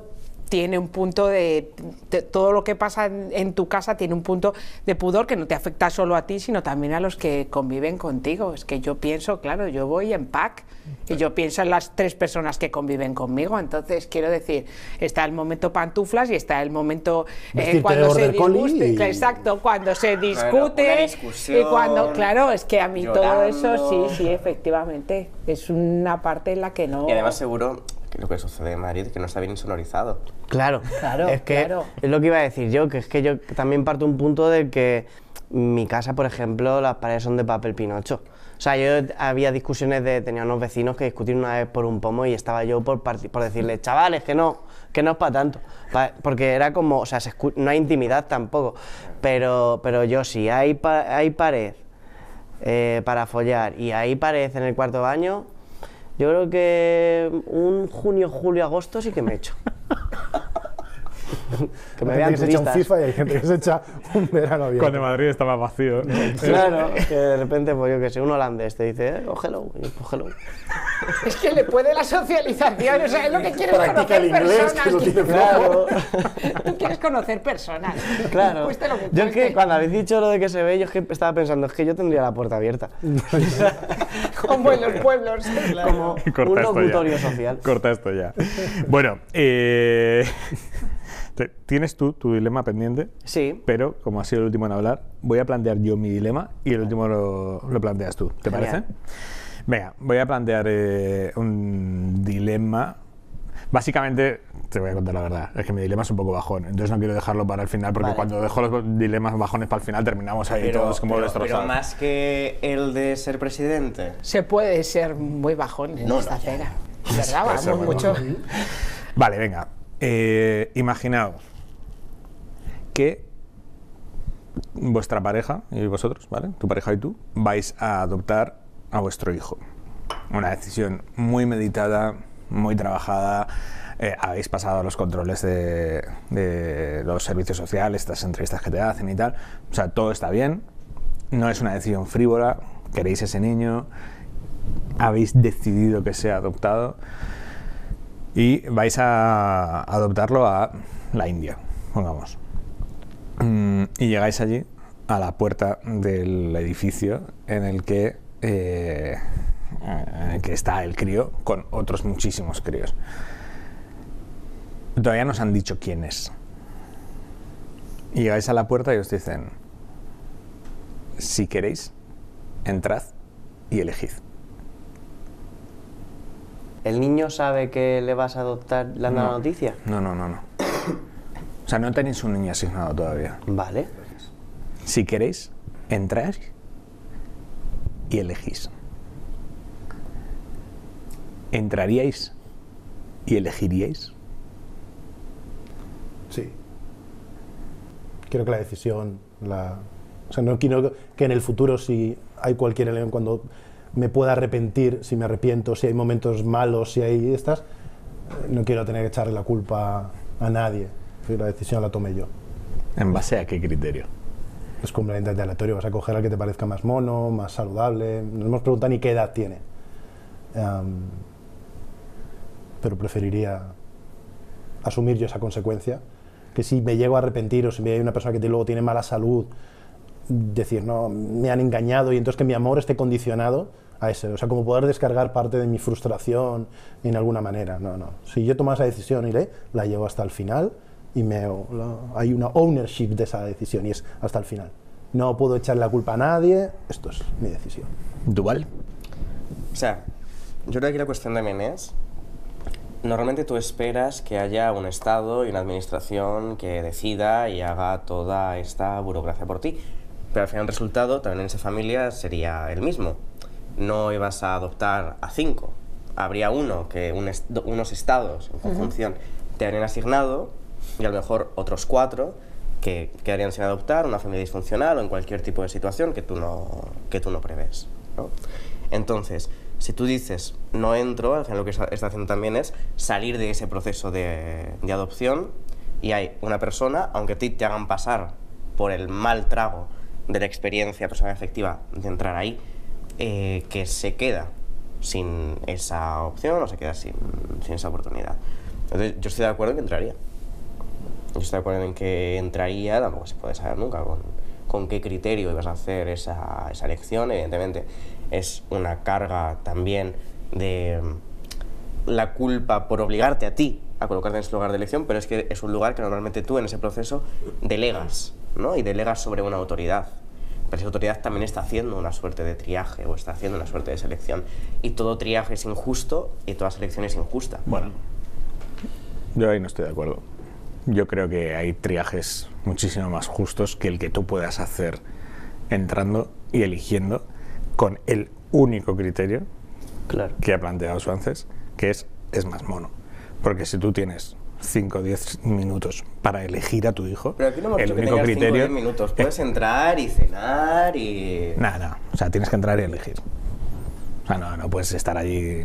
tiene un punto todo lo que pasa en tu casa tiene un punto de pudor que no te afecta solo a ti, sino también a los que conviven contigo. Es que yo pienso, claro, yo voy en pack y yo pienso en las 3 personas que conviven conmigo. Entonces, quiero decir, está el momento pantuflas y está el momento cuando se discute, exacto, cuando se discute y cuando, claro, es que a mí todo eso, sí, efectivamente, es una parte en la que no... Y además seguro que lo que sucede en Madrid es que no está bien insonorizado. Claro, es que es lo que iba a decir yo, que es que yo también parto un punto de que mi casa, por ejemplo, las paredes son de papel Pinocho. O sea, yo había discusiones tenía unos vecinos que discutían una vez por un pomo y estaba yo por decirles, chavales, que no es para tanto. Porque era como, o sea, no hay intimidad tampoco. Pero yo sí, hay pared para follar y hay pared en el cuarto baño. Yo creo que un junio, julio, agosto sí que me echo. Que me vean turistas. Se echa un FIFA y hay gente que se echa un verano abierto. Cuando Madrid estaba vacío. Claro, que de repente, pues yo que sé, un holandés te dice, cógelo, y cógelo. Es que le puede la socialización, o sea, es lo que quieres Practica conocer el inglés, personas. que lo tiene Claro. Tú quieres conocer personas. Claro. Cueste lo que Yo es que cueste. cuando habéis dicho lo de que se ve, yo es que estaba pensando, es que yo tendría la puerta abierta. Como en los pueblos. Como Corta un esto locutorio ya. social. Corta esto ya. Bueno, tienes tú tu dilema pendiente, Sí. pero como has sido el último en hablar, voy a plantear yo mi dilema y el último lo planteas tú. ¿Te Genial. parece? Venga, voy a plantear un dilema. Básicamente, te voy a contar la verdad, es que mi dilema es un poco bajón, entonces no quiero dejarlo para el final, porque Vale. cuando dejo los dilemas bajones para el final terminamos ahí todos como destrozados. Pero más que el de ser presidente. Se puede ser muy bajón en esta acera. ¿Verdad? Puede ser Vamos muy mucho. Vale, venga. Imaginaos que vuestra pareja y vosotros, ¿vale? Tu pareja y tú, vais a adoptar a vuestro hijo. Una decisión muy meditada, muy trabajada. Habéis pasado los controles de los servicios sociales, estas entrevistas que te hacen y tal. O sea, todo está bien. No es una decisión frívola. Queréis ese niño. Habéis decidido que sea adoptado. Y vais a adoptarlo a la India, pongamos. Y llegáis allí, a la puerta del edificio en el que está el crío con otros muchísimos críos. Todavía nos han dicho quién es. Y llegáis a la puerta y os dicen, si queréis, entrad y elegid. ¿El niño sabe que le vas a adoptar? ¿Le han dado la noticia? No. O sea, no tenéis un niño asignado todavía. Vale. Si queréis, entráis y elegís. ¿Entraríais y elegiríais? Sí. Quiero que la decisión o sea, no quiero que en el futuro, si hay cualquier elemento, cuando me pueda arrepentir, si me arrepiento, si hay momentos malos, si hay estas, no quiero tener que echarle la culpa a nadie. La decisión la tomé yo. ¿En base a qué criterio? Es completamente aleatorio. Vas a coger al que te parezca más mono, más saludable. No hemos preguntado ni qué edad tiene. Pero preferiría asumir yo esa consecuencia. Que si me llego a arrepentir o si hay una persona que luego tiene mala salud, decir, no, me han engañado y entonces que mi amor esté condicionado a ese. O sea, como poder descargar parte de mi frustración en alguna manera. No. Si yo tomo esa decisión y la llevo hasta el final y hay una ownership de esa decisión y es hasta el final. No puedo echar la culpa a nadie, esto es mi decisión. ¿Dual? O sea, yo creo que aquí la cuestión también es, normalmente tú esperas que haya un Estado y una administración que decida y haga toda esta burocracia por ti, pero al final el resultado también en esa familia sería el mismo. No ibas a adoptar a 5, habría uno que unos estados en conjunción te habrían asignado y a lo mejor otros 4 que quedarían sin adoptar, una familia disfuncional o en cualquier tipo de situación que tú no prevés, ¿no? Entonces, si tú dices no entro, al final lo que está haciendo también es salir de ese proceso de adopción y hay una persona, aunque a ti te hagan pasar por el mal trago de la experiencia personal efectiva de entrar ahí, que se queda sin esa opción o se queda sin esa oportunidad. Entonces, yo estoy de acuerdo en que entraría. Yo estoy de acuerdo en que entraría, tampoco se puede saber nunca con qué criterio ibas a hacer esa elección. Evidentemente es una carga también de la culpa por obligarte a ti a colocarte en ese lugar de elección, pero es que es un lugar que normalmente tú en ese proceso delegas, ¿no? Y delegas sobre una autoridad. Pero esa autoridad también está haciendo una suerte de triaje o está haciendo una suerte de selección. Y todo triaje es injusto y toda selección es injusta. Bueno, yo ahí no estoy de acuerdo. Yo creo que hay triajes muchísimo más justos que el que tú puedas hacer entrando y eligiendo con el único criterio que ha planteado Swances, que es más mono. Porque si tú tienes 5 o 10 minutos para elegir a tu hijo, pero aquí no hemos el dicho que único tengas 5 o criterio 10 minutos. Puedes entrar y cenar y... Nada, o sea, tienes que entrar y elegir. O sea, no puedes estar allí.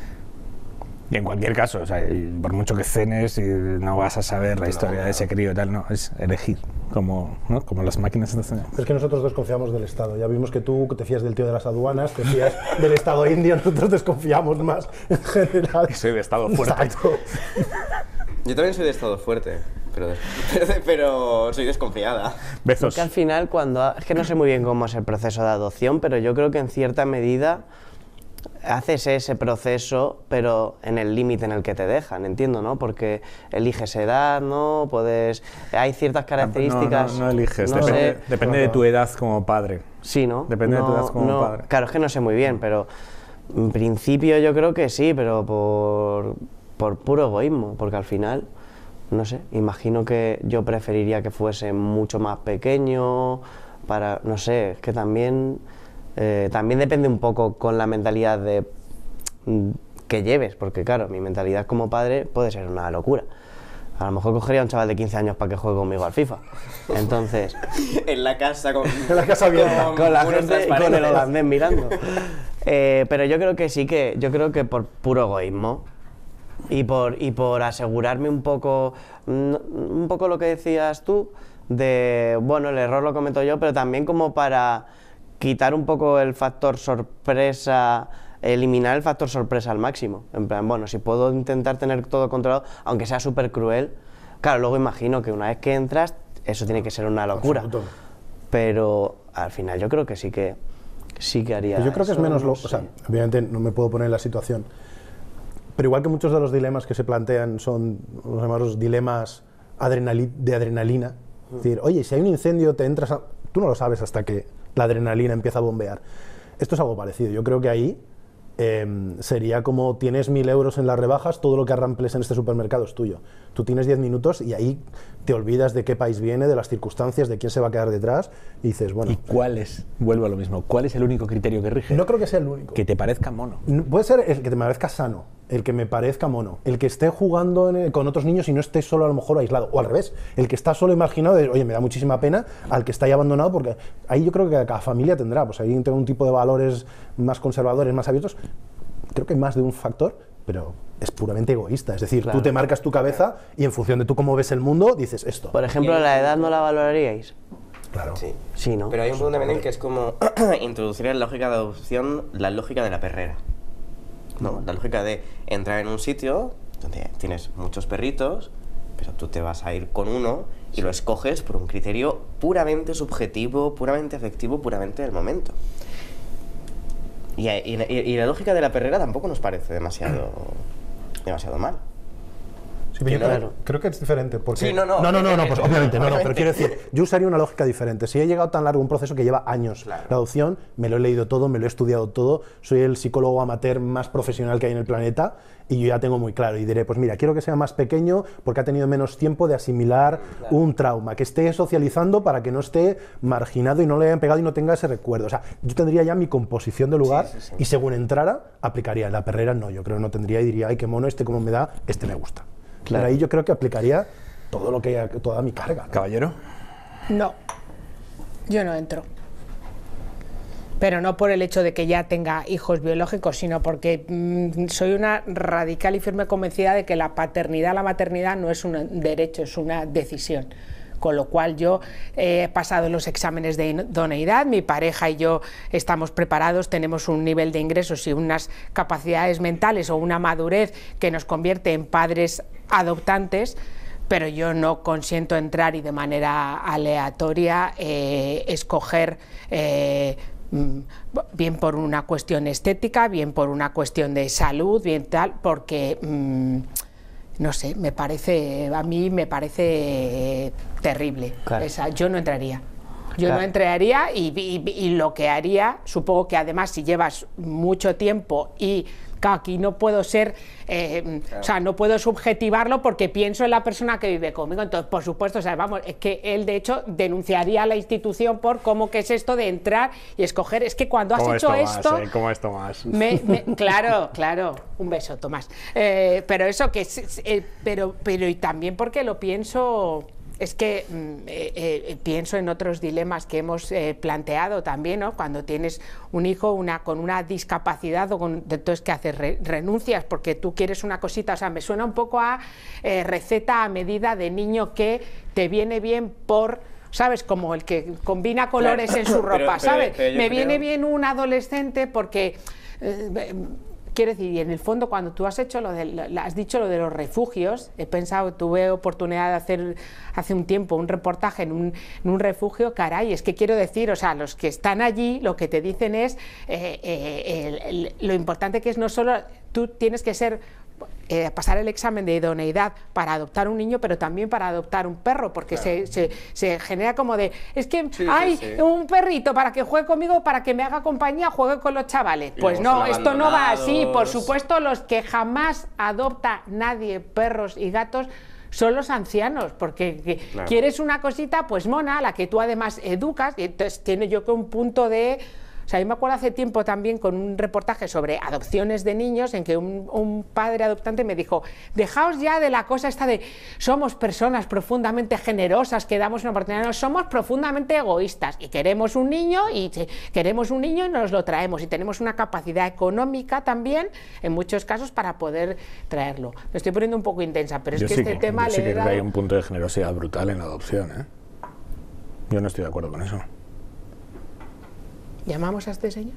Y en cualquier caso, o sea, por mucho que cenes y no vas a saber la historia de ese crío y tal, no, es elegir, como, ¿no? Como las máquinas de cenar. Es que nosotros desconfiamos del Estado. Ya vimos que tú te fías del tío de las aduanas, te fías del Estado indio, nosotros desconfiamos más en general. Y soy de Estado fuerte. Exacto. Yo también soy de estado fuerte, pero soy desconfiada. Besos. Porque al final, es que no sé muy bien cómo es el proceso de adopción, pero yo creo que en cierta medida haces ese proceso, pero en el límite en el que te dejan, entiendo, ¿no? Porque eliges edad, ¿no? Hay ciertas características... No eliges, no sé. depende de tu edad como padre. Sí, ¿no? Depende de tu edad como padre. Claro, es que no sé muy bien, pero en principio yo creo que sí, pero por puro egoísmo, porque al final, no sé, imagino que yo preferiría que fuese mucho más pequeño, no sé, es que también depende un poco con la mentalidad que lleves, porque claro, mi mentalidad como padre puede ser una locura. A lo mejor cogería a un chaval de 15 años para que juegue conmigo al FIFA. Entonces... en la casa con abierta. Con la gente, con el holandés mirando. Pero yo creo que sí yo creo que por puro egoísmo y por asegurarme un poco lo que decías tú, de, bueno, el error lo cometo yo, pero también como para quitar un poco el factor sorpresa, eliminar el factor sorpresa al máximo. En plan, bueno, si puedo intentar tener todo controlado, aunque sea súper cruel, claro, luego imagino que una vez que entras, eso tiene que ser una locura. Absoluto. Pero al final yo creo que sí que haría Pues yo creo que eso, es menos no o sea, obviamente no me puedo poner en la situación, pero igual que muchos de los dilemas que se plantean son los llamados dilemas de adrenalina. Es decir, oye, si hay un incendio, tú no lo sabes hasta que la adrenalina empieza a bombear. Esto es algo parecido. Yo creo que ahí sería como tienes 1.000 euros en las rebajas, todo lo que arramples en este supermercado es tuyo. Tú tienes 10 minutos y ahí te olvidas de qué país viene, de las circunstancias, de quién se va a quedar detrás y dices, bueno... ¿Y cuál es? Vuelvo a lo mismo. ¿Cuál es el único criterio que rige? No creo que sea el único. Que te parezca mono. Puede ser el que te parezca sano, el que me parezca mono, el que esté jugando con otros niños y no esté solo a lo mejor aislado, o al revés, el que está solo imaginado de, oye, me da muchísima pena al que está ahí abandonado, porque ahí yo creo que cada familia tendrá, pues ahí tengo un tipo de valores más conservadores, más abiertos. Creo que hay más de un factor, pero es puramente egoísta, es decir, Claro. tú te marcas tu cabeza y en función de tú cómo ves el mundo, dices esto. Por ejemplo, ¿la edad no la valoraríais? Claro. Sí. Sí, ¿no? Pero hay un punto también en que es como introducir en la lógica de adopción la lógica de la perrera. No, la lógica de entrar en un sitio donde tienes muchos perritos, pero tú te vas a ir con uno y lo escoges por un criterio puramente subjetivo, puramente afectivo, puramente del momento. Y la lógica de la perrera tampoco nos parece demasiado mal. Sí, pero yo Claro. creo que es diferente. Porque... Sí, no, pues obviamente, no, obviamente. pero quiero decir, yo usaría una lógica diferente. Si he llegado tan largo un proceso que lleva años, Claro. la adopción, me lo he leído todo, me lo he estudiado todo, soy el psicólogo amateur más profesional que hay en el planeta y yo ya tengo muy claro y diré, pues mira, quiero que sea más pequeño porque ha tenido menos tiempo de asimilar un trauma, que esté socializando para que no esté marginado y no le hayan pegado y no tenga ese recuerdo. O sea, yo tendría ya mi composición de lugar Sí. y según entrara, aplicaría. La perrera no, yo creo que no tendría y diría, ay, qué mono, este como me da, este me gusta. Claro. Pero ahí yo creo que aplicaría todo lo que toda mi carga, ¿no? ¿Caballero? No, yo no entro. Pero no por el hecho de que ya tenga hijos biológicos, sino porque soy una radical y firme convencida de que la paternidad, la maternidad no es un derecho, es una decisión. Con lo cual yo he pasado los exámenes de idoneidad, mi pareja y yo estamos preparados, tenemos un nivel de ingresos y unas capacidades mentales o una madurez que nos convierte en padres adoptantes, pero yo no consiento entrar y de manera aleatoria escoger bien por una cuestión estética, bien por una cuestión de salud, bien tal, porque no sé, a mí me parece terrible. Claro. Yo no entraría. Yo Claro. no entraría y lo que haría, supongo que además si llevas mucho tiempo y claro, aquí no puedo ser, o sea, no puedo subjetivarlo porque pienso en la persona que vive conmigo. Entonces, por supuesto, o sea, vamos, es que él de hecho denunciaría a la institución por cómo que es esto de entrar y escoger. Es que cuando has hecho esto... ¿Cómo es Tomás? Claro, un beso, Tomás. Pero eso que pero y también porque lo pienso. Es que pienso en otros dilemas que hemos planteado también, ¿no? Cuando tienes un hijo con una discapacidad, entonces ¿qué haces? Renuncias porque tú quieres una cosita. O sea, me suena un poco a receta a medida de niño que te viene bien por... ¿Sabes? Como el que combina colores en su ropa, ¿sabes? Me viene bien un adolescente porque... quiero decir, y en el fondo cuando tú has dicho lo de los refugios, tuve oportunidad de hacer hace un tiempo un reportaje en un refugio, caray, es que quiero decir, o sea, los que están allí lo que te dicen es lo importante que es no solo tú tienes que pasar el examen de idoneidad para adoptar un niño, pero también para adoptar un perro, porque claro, se genera como de, es que un perrito para que juegue conmigo, para que me haga compañía, juegue con los chavales. Pues no, esto no va así. Por supuesto, los que jamás adopta nadie perros y gatos son los ancianos, porque claro, quieres una cosita, pues mona, la que tú además educas, y entonces tiene yo que un punto de... O sea, yo me acuerdo hace tiempo también con un reportaje sobre adopciones de niños en que un padre adoptante me dijo, dejaos ya de la cosa esta de somos personas profundamente generosas que damos una oportunidad, no, somos profundamente egoístas y queremos un niño y nos lo traemos y tenemos una capacidad económica también en muchos casos para poder traerlo. Me estoy poniendo un poco intensa, pero es que este tema yo sí creo que hay un punto de generosidad brutal en la adopción, ¿eh? Yo no estoy de acuerdo con eso. ¿Llamamos a este señor?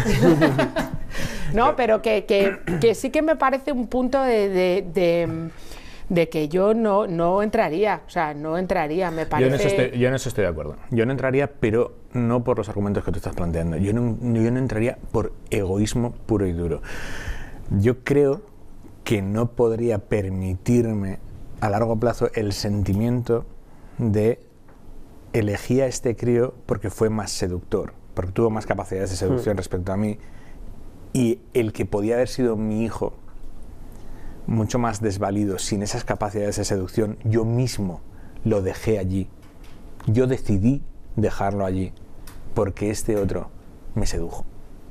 No, pero que sí que me parece un punto de que yo no entraría, o sea, no entraría, me parece... Yo en eso estoy de acuerdo. Yo no entraría, pero no por los argumentos que tú estás planteando. Yo no entraría por egoísmo puro y duro. Yo creo que no podría permitirme a largo plazo el sentimiento de elegí a este crío porque fue más seductor, porque tuvo más capacidades de seducción respecto a mí, y el que podía haber sido mi hijo mucho más desvalido sin esas capacidades de seducción, yo mismo lo dejé allí, yo decidí dejarlo allí porque este otro me sedujo,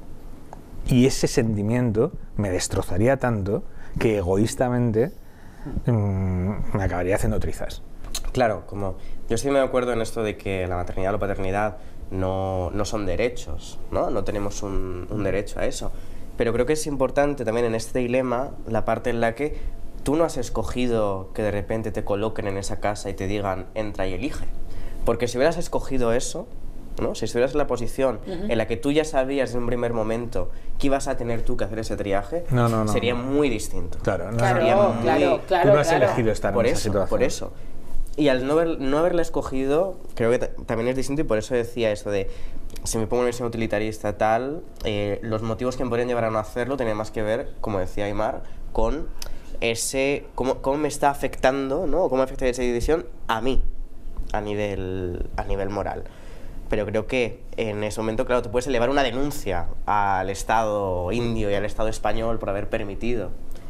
y ese sentimiento me destrozaría tanto que egoístamente me acabaría haciendo trizas. Claro, como yo estoy muy de acuerdo en esto de que la maternidad o la paternidad no son derechos, ¿no? No tenemos un derecho a eso. Pero creo que es importante también en este dilema la parte en la que tú no has escogido que de repente te coloquen en esa casa y te digan entra y elige. Porque si hubieras escogido eso, ¿no? Si estuvieras en la posición en la que tú ya sabías en un primer momento que ibas a tener tú que hacer ese triaje, sería muy distinto. Claro, claro. Tú no has elegido estar en esa situación. Por eso. Y al no haberla escogido, creo que también es distinto, y por eso decía esto de, si me pongo en versión utilitarista tal, los motivos que me podrían llevar a no hacerlo tenían más que ver, como decía Aimar, con ese, cómo me está afectando, ¿no? O cómo afecta esa decisión a mí, a nivel moral. Pero creo que en ese momento, claro, tú puedes elevar una denuncia al Estado indio y al Estado español por haber permitido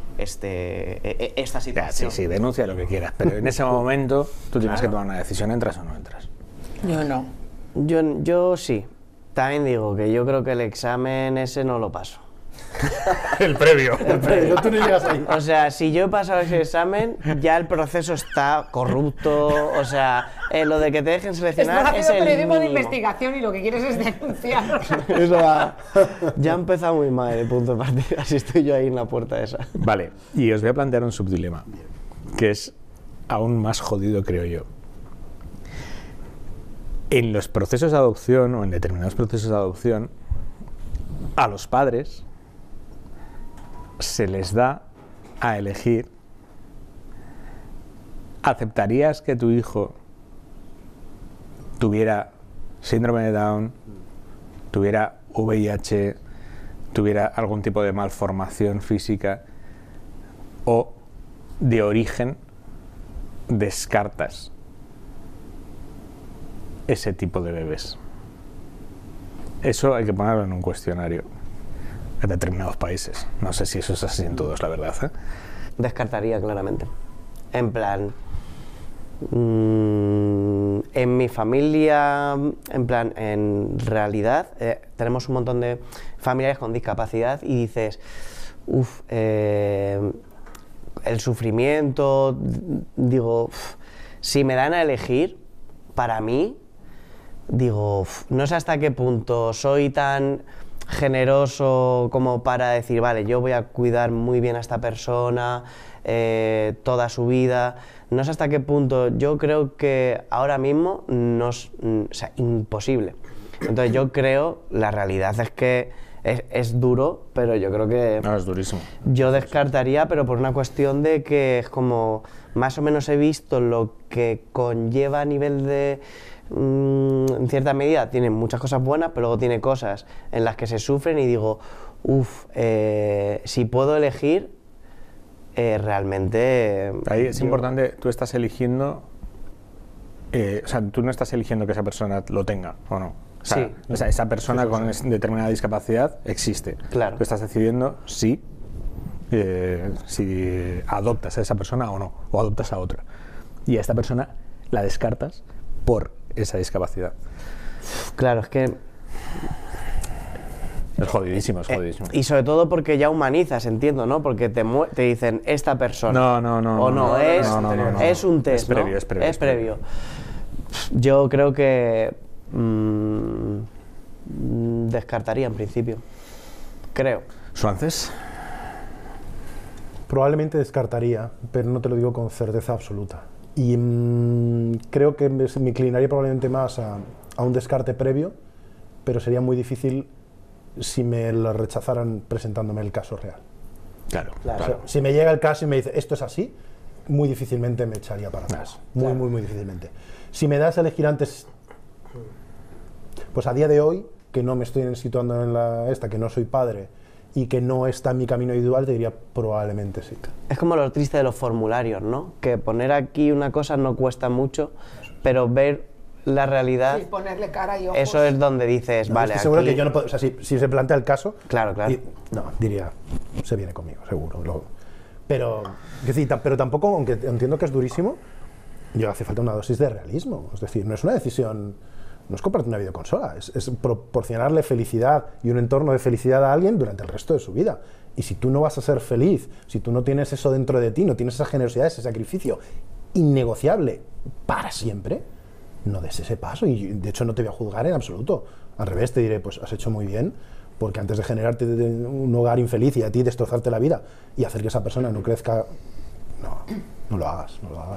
esta situación. Sí, denuncia lo que quieras, pero en ese momento tú tienes que tomar una decisión, ¿entras o no entras? Yo no. Yo sí. También digo que yo creo que el examen ese no lo paso. El previo. Tú no llegas ahí. O sea, si yo he pasado ese examen, ya el proceso está corrupto. O sea, lo de que te dejen seleccionar es el periodismo de mínimo. investigación y lo que quieres es denunciar. Eso ya ha empezado muy mal el punto de partida, si estoy yo ahí en la puerta esa. Vale, y os voy a plantear un subdilema, que es aún más jodido, creo yo. En los procesos de adopción, o en determinados procesos de adopción, a los padres se les da a elegir ¿aceptarías que tu hijo tuviera síndrome de Down, tuviera VIH, tuviera algún tipo de malformación física o de origen descartas ese tipo de bebés? Eso hay que ponerlo en un cuestionario en determinados países. No sé si eso es así en todos, la verdad, ¿eh? Descartaría claramente. En plan, en mi familia, en plan, en realidad, tenemos un montón de familiares con discapacidad y dices, uff, el sufrimiento, digo, si me dan a elegir, para mí, digo, no sé hasta qué punto soy tan generoso como para decir, vale, yo voy a cuidar muy bien a esta persona toda su vida. No sé hasta qué punto. Yo creo que ahora mismo no es, o sea, imposible. Entonces yo creo, la realidad es que es duro, pero yo creo que... No, es durísimo. Yo descartaría, pero por una cuestión de que es como, más o menos he visto lo que conlleva a nivel de... en cierta medida tiene muchas cosas buenas, pero luego tiene cosas en las que se sufren y digo, uff, si puedo elegir, realmente... Ahí es importante, tú estás eligiendo, o sea, tú no estás eligiendo que esa persona lo tenga o no. O sea, Sí. esa persona con determinada discapacidad existe. Claro. Tú estás decidiendo si adoptas a esa persona o no, o adoptas a otra. Y a esta persona la descartas por esa discapacidad. Claro, es que... Es jodidísimo, es jodidísimo. Y sobre todo porque ya humanizas, entiendo, ¿no? Porque te dicen, esta persona. No. O no, es un test, Es previo, ¿no? es previo. Es previo. Yo creo que... descartaría en principio. Creo. ¿Suances? Probablemente descartaría, pero no te lo digo con certeza absoluta. Y creo que me inclinaría probablemente más a un descarte previo, pero sería muy difícil si me lo rechazaran presentándome el caso real. Claro. O sea, si me llega el caso y me dice esto es así, muy difícilmente me echaría para atrás. Muy difícilmente. Si me das a elegir antes, pues a día de hoy, que no me estoy situando en que no soy padre y que no está en mi camino individual, te diría probablemente sí. Es como lo triste de los formularios, ¿no? Que poner aquí una cosa no cuesta mucho, pero ver la realidad, Sí, ponerle cara y ojos. eso es donde dices, No, vale, estoy seguro aquí... que yo no puedo, o sea, si se plantea el caso, Claro. no, diría, se viene conmigo, seguro. Pero tampoco, aunque entiendo que es durísimo, yo hace falta una dosis de realismo. Es decir, no es una decisión, no es comprarte una videoconsola, es proporcionarle felicidad y un entorno de felicidad a alguien durante el resto de su vida. Y si tú no vas a ser feliz, si tú no tienes eso dentro de ti, no tienes esa generosidad, ese sacrificio innegociable para siempre, no des ese paso. Y de hecho no te voy a juzgar en absoluto. Al revés, te diré, pues has hecho muy bien, porque antes de generarte un hogar infeliz y a ti destrozarte la vida y hacer que esa persona no crezca, no lo hagas.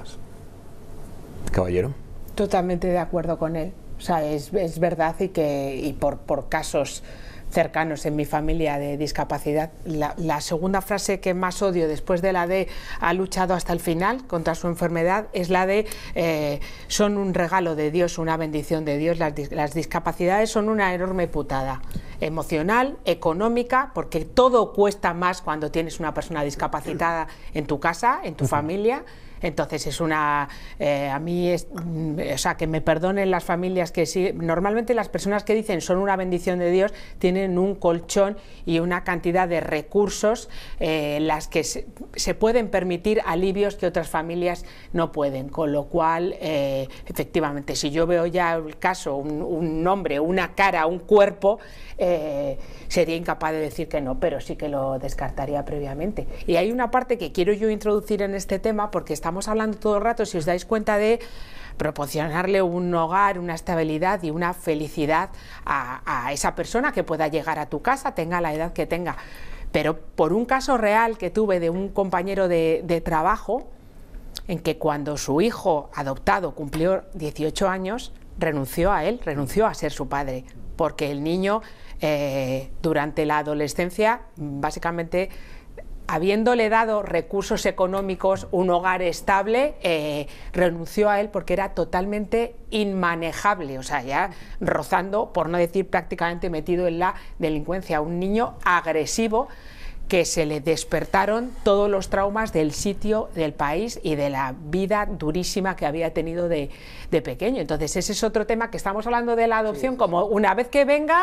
Caballero. Totalmente de acuerdo con él. O sea, es verdad y por casos cercanos en mi familia de discapacidad, la segunda frase que más odio después de la de ha luchado hasta el final contra su enfermedad es la de son un regalo de Dios, una bendición de Dios. Las discapacidades son una enorme putada emocional, económica, porque todo cuesta más cuando tienes una persona discapacitada en tu casa, en tu familia. Entonces es una, a mí, o sea, que me perdonen las familias que sí, normalmente las personas que dicen son una bendición de Dios tienen un colchón y una cantidad de recursos las que se pueden permitir alivios que otras familias no pueden, con lo cual, efectivamente, si yo veo ya el caso, un nombre, una cara, un cuerpo, sería incapaz de decir que no, pero sí que lo descartaría previamente. Y hay una parte que quiero yo introducir en este tema, porque estamos hablando todo el rato, si os dais cuenta, de proporcionarle un hogar, una estabilidad y una felicidad a esa persona que pueda llegar a tu casa, tenga la edad que tenga. Pero por un caso real que tuve de un compañero de trabajo, en que cuando su hijo adoptado cumplió 18 años, renunció a él, renunció a ser su padre, porque el niño durante la adolescencia básicamente habiéndole dado recursos económicos, un hogar estable, renunció a él porque era totalmente inmanejable, o sea, ya rozando, por no decir prácticamente metido en la delincuencia, un niño agresivo que se le despertaron todos los traumas del sitio, del país y de la vida durísima que había tenido de pequeño. Entonces ese es otro tema, que estamos hablando de la adopción como una vez que venga,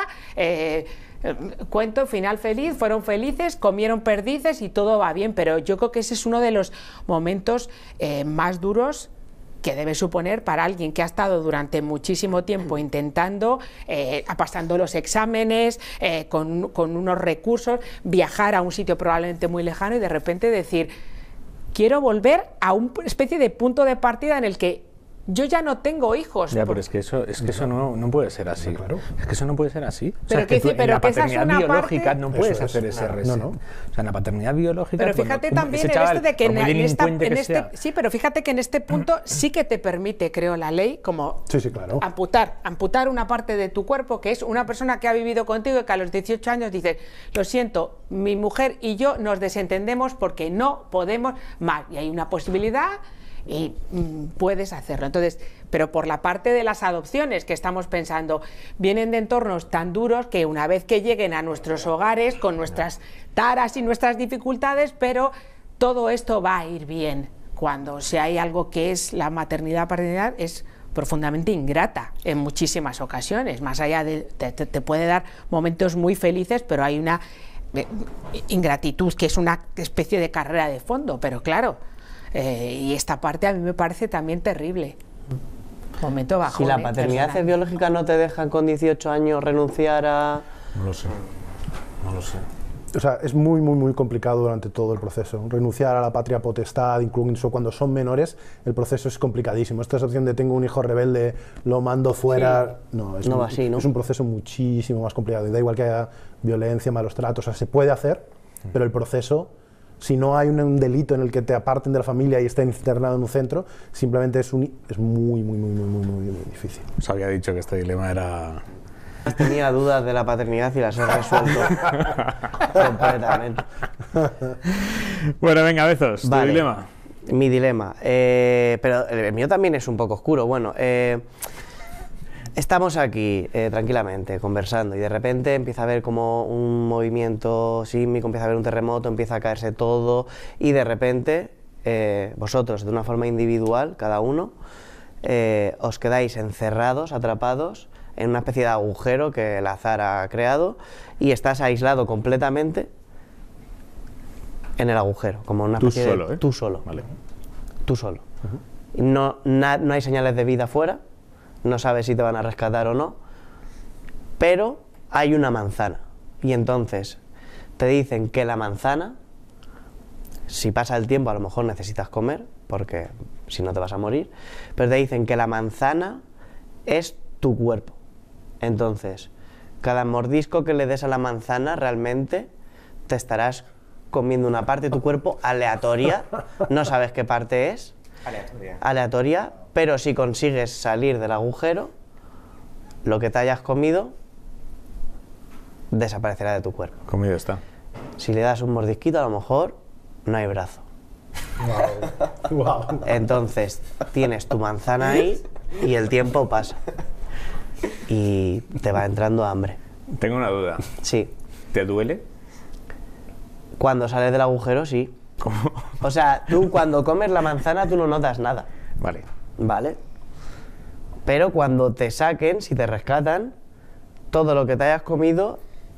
cuento, final feliz, fueron felices, comieron perdices y todo va bien, pero yo creo que ese es uno de los momentos más duros que debe suponer para alguien que ha estado durante muchísimo tiempo intentando, pasando los exámenes, con unos recursos, viajar a un sitio probablemente muy lejano y de repente decir, quiero volver a una especie de punto de partida en el que yo ya no tengo hijos. Ya, pero es que eso no puede ser así. Claro. Es que eso no puede ser así. Pero o sea, que tú, en la que esa es paternidad una biológica parte... no puedes Eso es. hacer ese reset. No. O sea, en la paternidad biológica... Pero fíjate también en chaval, esto de que por muy delincuente que sea, sí, pero fíjate que en este punto sí que te permite, creo, la ley, como Sí, claro. amputar una parte de tu cuerpo, que es una persona que ha vivido contigo y que a los 18 años dice, lo siento, mi mujer y yo nos desentendemos porque no podemos más. Y hay una posibilidad y puedes hacerlo. Entonces, pero por la parte de las adopciones que estamos pensando, vienen de entornos tan duros que una vez que lleguen a nuestros hogares, con nuestras taras y nuestras dificultades, pero todo esto va a ir bien. Cuando si hay algo que es la maternidad, paternidad, es profundamente ingrata en muchísimas ocasiones, más allá de te puede dar momentos muy felices, pero hay una ingratitud que es una especie de carrera de fondo, pero claro, y esta parte a mí me parece también terrible. Momento bajo. Si la paternidad es biológica, ¿no te dejan con 18 años renunciar a...? No lo sé. No lo sé. O sea, es muy complicado durante todo el proceso. Renunciar a la patria potestad, incluso cuando son menores, el proceso es complicadísimo. Esta opción de tengo un hijo rebelde, lo mando fuera... Sí. No, es, no va así, ¿no? Es un proceso muchísimo más complicado. Y da igual que haya violencia, malos tratos, o sea, se puede hacer, pero el proceso, si no hay un delito en el que te aparten de la familia y estés internado en un centro, simplemente es muy difícil. Os había dicho que este dilema era... Tenía dudas de la paternidad y las he resuelto completamente. Bueno, venga, Bezos, Vale. tu dilema. Mi dilema. Pero el mío también es un poco oscuro. Bueno, estamos aquí tranquilamente conversando y de repente empieza a haber como un movimiento sísmico, empieza a haber un terremoto, empieza a caerse todo y de repente vosotros, de una forma individual, cada uno, os quedáis encerrados, atrapados en una especie de agujero que el azar ha creado y estás aislado completamente en el agujero, como una especie de... Tú solo. Vale. Tú solo. No hay señales de vida afuera, no sabes si te van a rescatar o no, pero hay una manzana y entonces te dicen que la manzana, si pasa el tiempo a lo mejor necesitas comer, porque si no te vas a morir, pero te dicen que la manzana es tu cuerpo. Entonces, cada mordisco que le des a la manzana realmente te estarás comiendo una parte de tu cuerpo aleatoria, no sabes qué parte es, aleatoria, pero si consigues salir del agujero, lo que te hayas comido desaparecerá de tu cuerpo. Comido está. Si le das un mordisquito, a lo mejor no hay brazo. Wow. Entonces, tienes tu manzana ahí y el tiempo pasa. Y te va entrando hambre. Tengo una duda. Sí. ¿Te duele? Cuando sales del agujero, sí. ¿Cómo? O sea, tú cuando comes la manzana, tú no notas nada. Vale. ¿Vale? Pero cuando te saquen, si te rescatan, todo lo que te hayas comido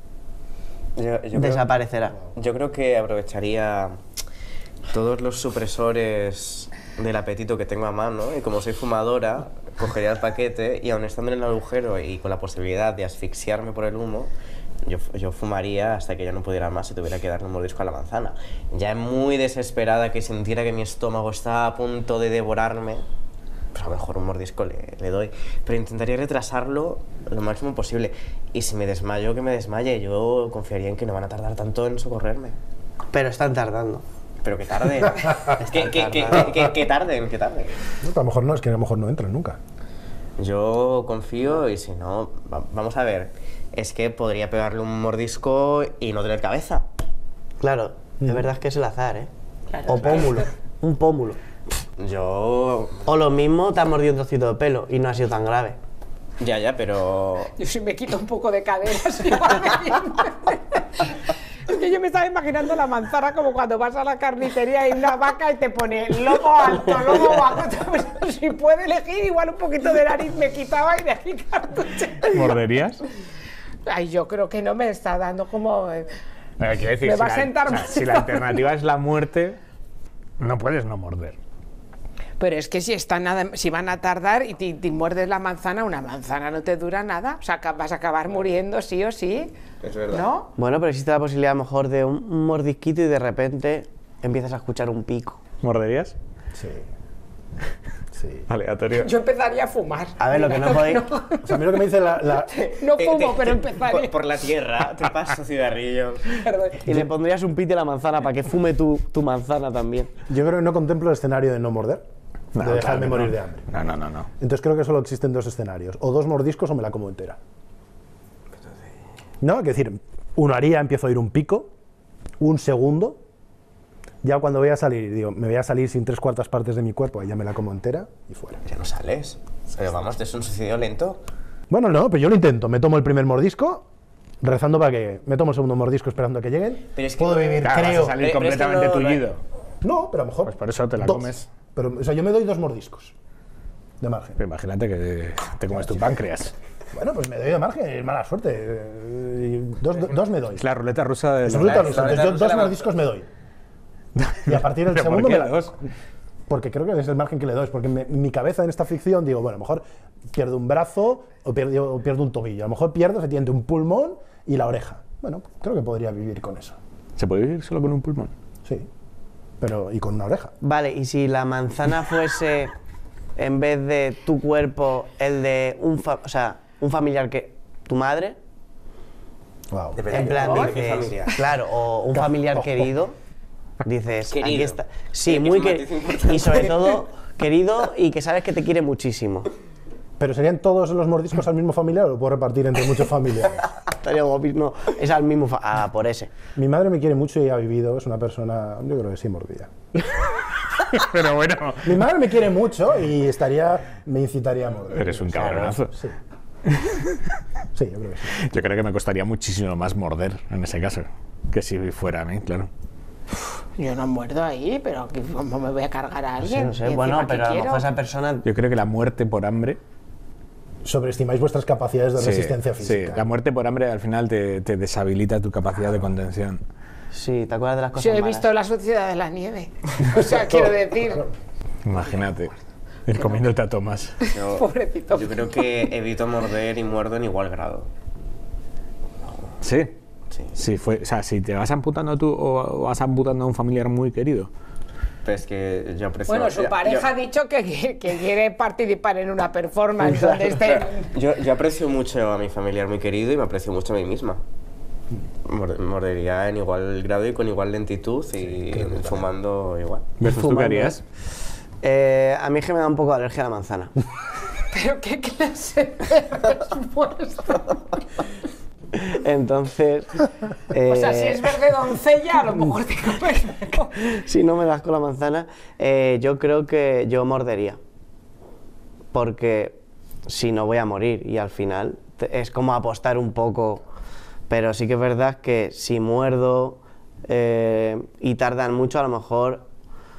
desaparecerá. Yo creo que aprovecharía todos los supresores del apetito que tengo a mano y como soy fumadora, cogería el paquete y aun estando en el agujero y con la posibilidad de asfixiarme por el humo, yo fumaría hasta que ya no pudiera más y tuviera que darle un mordisco a la manzana. Ya muy desesperada que sintiera que mi estómago está a punto de devorarme, pues a lo mejor un mordisco le doy, pero intentaría retrasarlo lo máximo posible. Y si me desmayo, que me desmaye, yo confiaría en que no van a tardar tanto en socorrerme. Pero están tardando. Pero que tarden. que tarden. No, a lo mejor no, es que a lo mejor no entran nunca. Yo confío y si no, vamos a ver, es que podría pegarle un mordisco y no tener cabeza. Claro. De verdad es que es el azar, ¿eh? Claro, O pómulo. Un pómulo. Yo... O lo mismo, te has mordido un trocito de pelo y no ha sido tan grave. Ya, pero... Yo si me quito un poco de caderas, igual me viene. Es que yo me estaba imaginando la manzana como cuando vas a la carnicería y hay una vaca y te pone lomo alto, lomo bajo. Si puede elegir, igual un poquito de nariz me quitaba y de aquí cartuche. ¿Morderías? Ay, yo creo que no me está dando como... Quiero decir, Me si va a la- sentar o sea, mal. si la alternativa es la muerte, no puedes no morder. Pero es que si van a tardar y te muerdes la manzana, una manzana no te dura nada. O sea, vas a acabar muriendo sí o sí. Es verdad. ¿No? Bueno, pero existe la posibilidad a lo mejor de un mordisquito y de repente empiezas a escuchar un pico. ¿Morderías? Sí. Sí. Aleatorio. Yo empezaría a fumar. A ver, lo que no podéis... O sea, a mí lo que me dice la... No fumo, pero empezaría. Por la tierra, te paso cigarrillo. Perdón. Y le pondrías un pite a la manzana para que fume tu manzana también. Yo creo que no contemplo el escenario de no morder, de dejarme claro que morir no. de hambre. No. Entonces creo que solo existen dos escenarios, o 2 mordiscos o me la como entera. No, es decir, uno haría, empiezo a oír un pico, un segundo, ya cuando voy a salir, digo, me voy a salir sin 3/4 partes de mi cuerpo, ahí ya me la como entera y fuera. Ya no sales. Pero vamos, es un suicidio lento. Bueno, no, pero yo lo intento, me tomo el primer mordisco, rezando para que me tomo el segundo mordisco esperando a que lleguen. Pero es que puedo no- vivir, Claro, creo. vas a salir Pero es que completamente no- tullido. No, pero a lo mejor. Pues por eso te la 2. comes. Pero, o sea, yo me doy 2 mordiscos de margen. Pero imagínate que te comes tu páncreas. Bueno, pues me doy de margen, es mala suerte. 2 me doy. Es la ruleta rusa de Es la- ruleta la rusa, ruleta entonces yo rusa 2 la- mordiscos me doy. Y a partir del ¿Pero por segundo qué me la... 2? Porque creo que es el margen que le doy. Porque mi cabeza en esta ficción digo, bueno, a lo mejor pierdo un brazo o pierdo un tobillo. A lo mejor pierdo efectivamente un pulmón y la oreja. Bueno, creo que podría vivir con eso. ¿Se puede vivir solo con un pulmón? Sí. Pero, y con una oreja. Vale, y si la manzana fuese, en vez de tu cuerpo, el de un familiar que... tu madre, Wow. Depende en plan, de qué dices, familia. claro, o un familiar querido, dices, aquí Querido. está. Sí, Es muy un matiz querido. importante. Y sobre todo, querido y que sabes que te quiere muchísimo. ¿Pero serían todos los mordiscos al mismo familiar o lo puedo repartir entre muchos familiares? Estaría guapi- no, es al mismo... por ese. Mi madre me quiere mucho y ha vivido, es una persona, yo creo que sí mordida. Pero bueno, Mi madre me quiere mucho y me incitaría a morder. eres un cabronazo. Sí. Sí, yo creo que sí. Yo creo que me costaría muchísimo más morder en ese caso que si fuera a mí, claro. Yo no muerdo ahí, pero ¿cómo me voy a cargar a alguien? No sé, Y bueno, encima que pero a lo quiero. mejor esa persona... Yo creo que la muerte por hambre... Sobreestimáis vuestras capacidades de resistencia física. Sí, la muerte por hambre al final te deshabilita tu capacidad de contención. Sí, ¿te acuerdas de las cosas Yo he malas? visto la sociedad de la nieve. O sea, quiero decir, Imagínate, ir comiéndote a Tomás. Yo, pobrecito. yo creo que evito morder y muerdo en igual grado. Sí. Sí. O sea, si te vas amputando tú o vas amputando a un familiar muy querido. Pero es que yo aprecio... Bueno, su yo- pareja ha dicho que quiere participar en una performance donde esté... Yo aprecio mucho a mi familiar muy querido y me aprecio mucho a mí misma. Mordería en igual grado y con igual lentitud y fumando igual. ¿Ves tú qué Fumando. harías? A mí es que me da un poco de alergia a la manzana. ¿Pero qué clase de respuesta? Entonces... O sea, si es verde doncella, a lo mejor te comes... si no me das con la manzana, yo creo que yo mordería. Porque si no voy a morir y al final es como apostar un poco. Pero sí que es verdad que si muerdo y tardan mucho, a lo mejor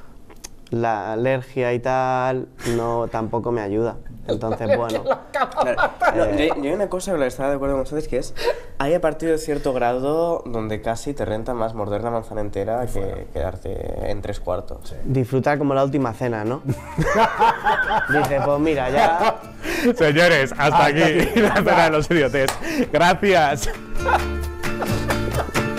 la alergia y tal tampoco me ayuda. Entonces, bueno. Claro, yo hay una cosa con la que estaba de acuerdo con ustedes, que es, hay a partir de cierto grado donde casi te renta más morder la manzana entera que quedarte en 3/4. Disfrutar como la última cena, ¿no? Dice, pues mira, ya... Señores, hasta aquí la cena de los idiotes. Gracias.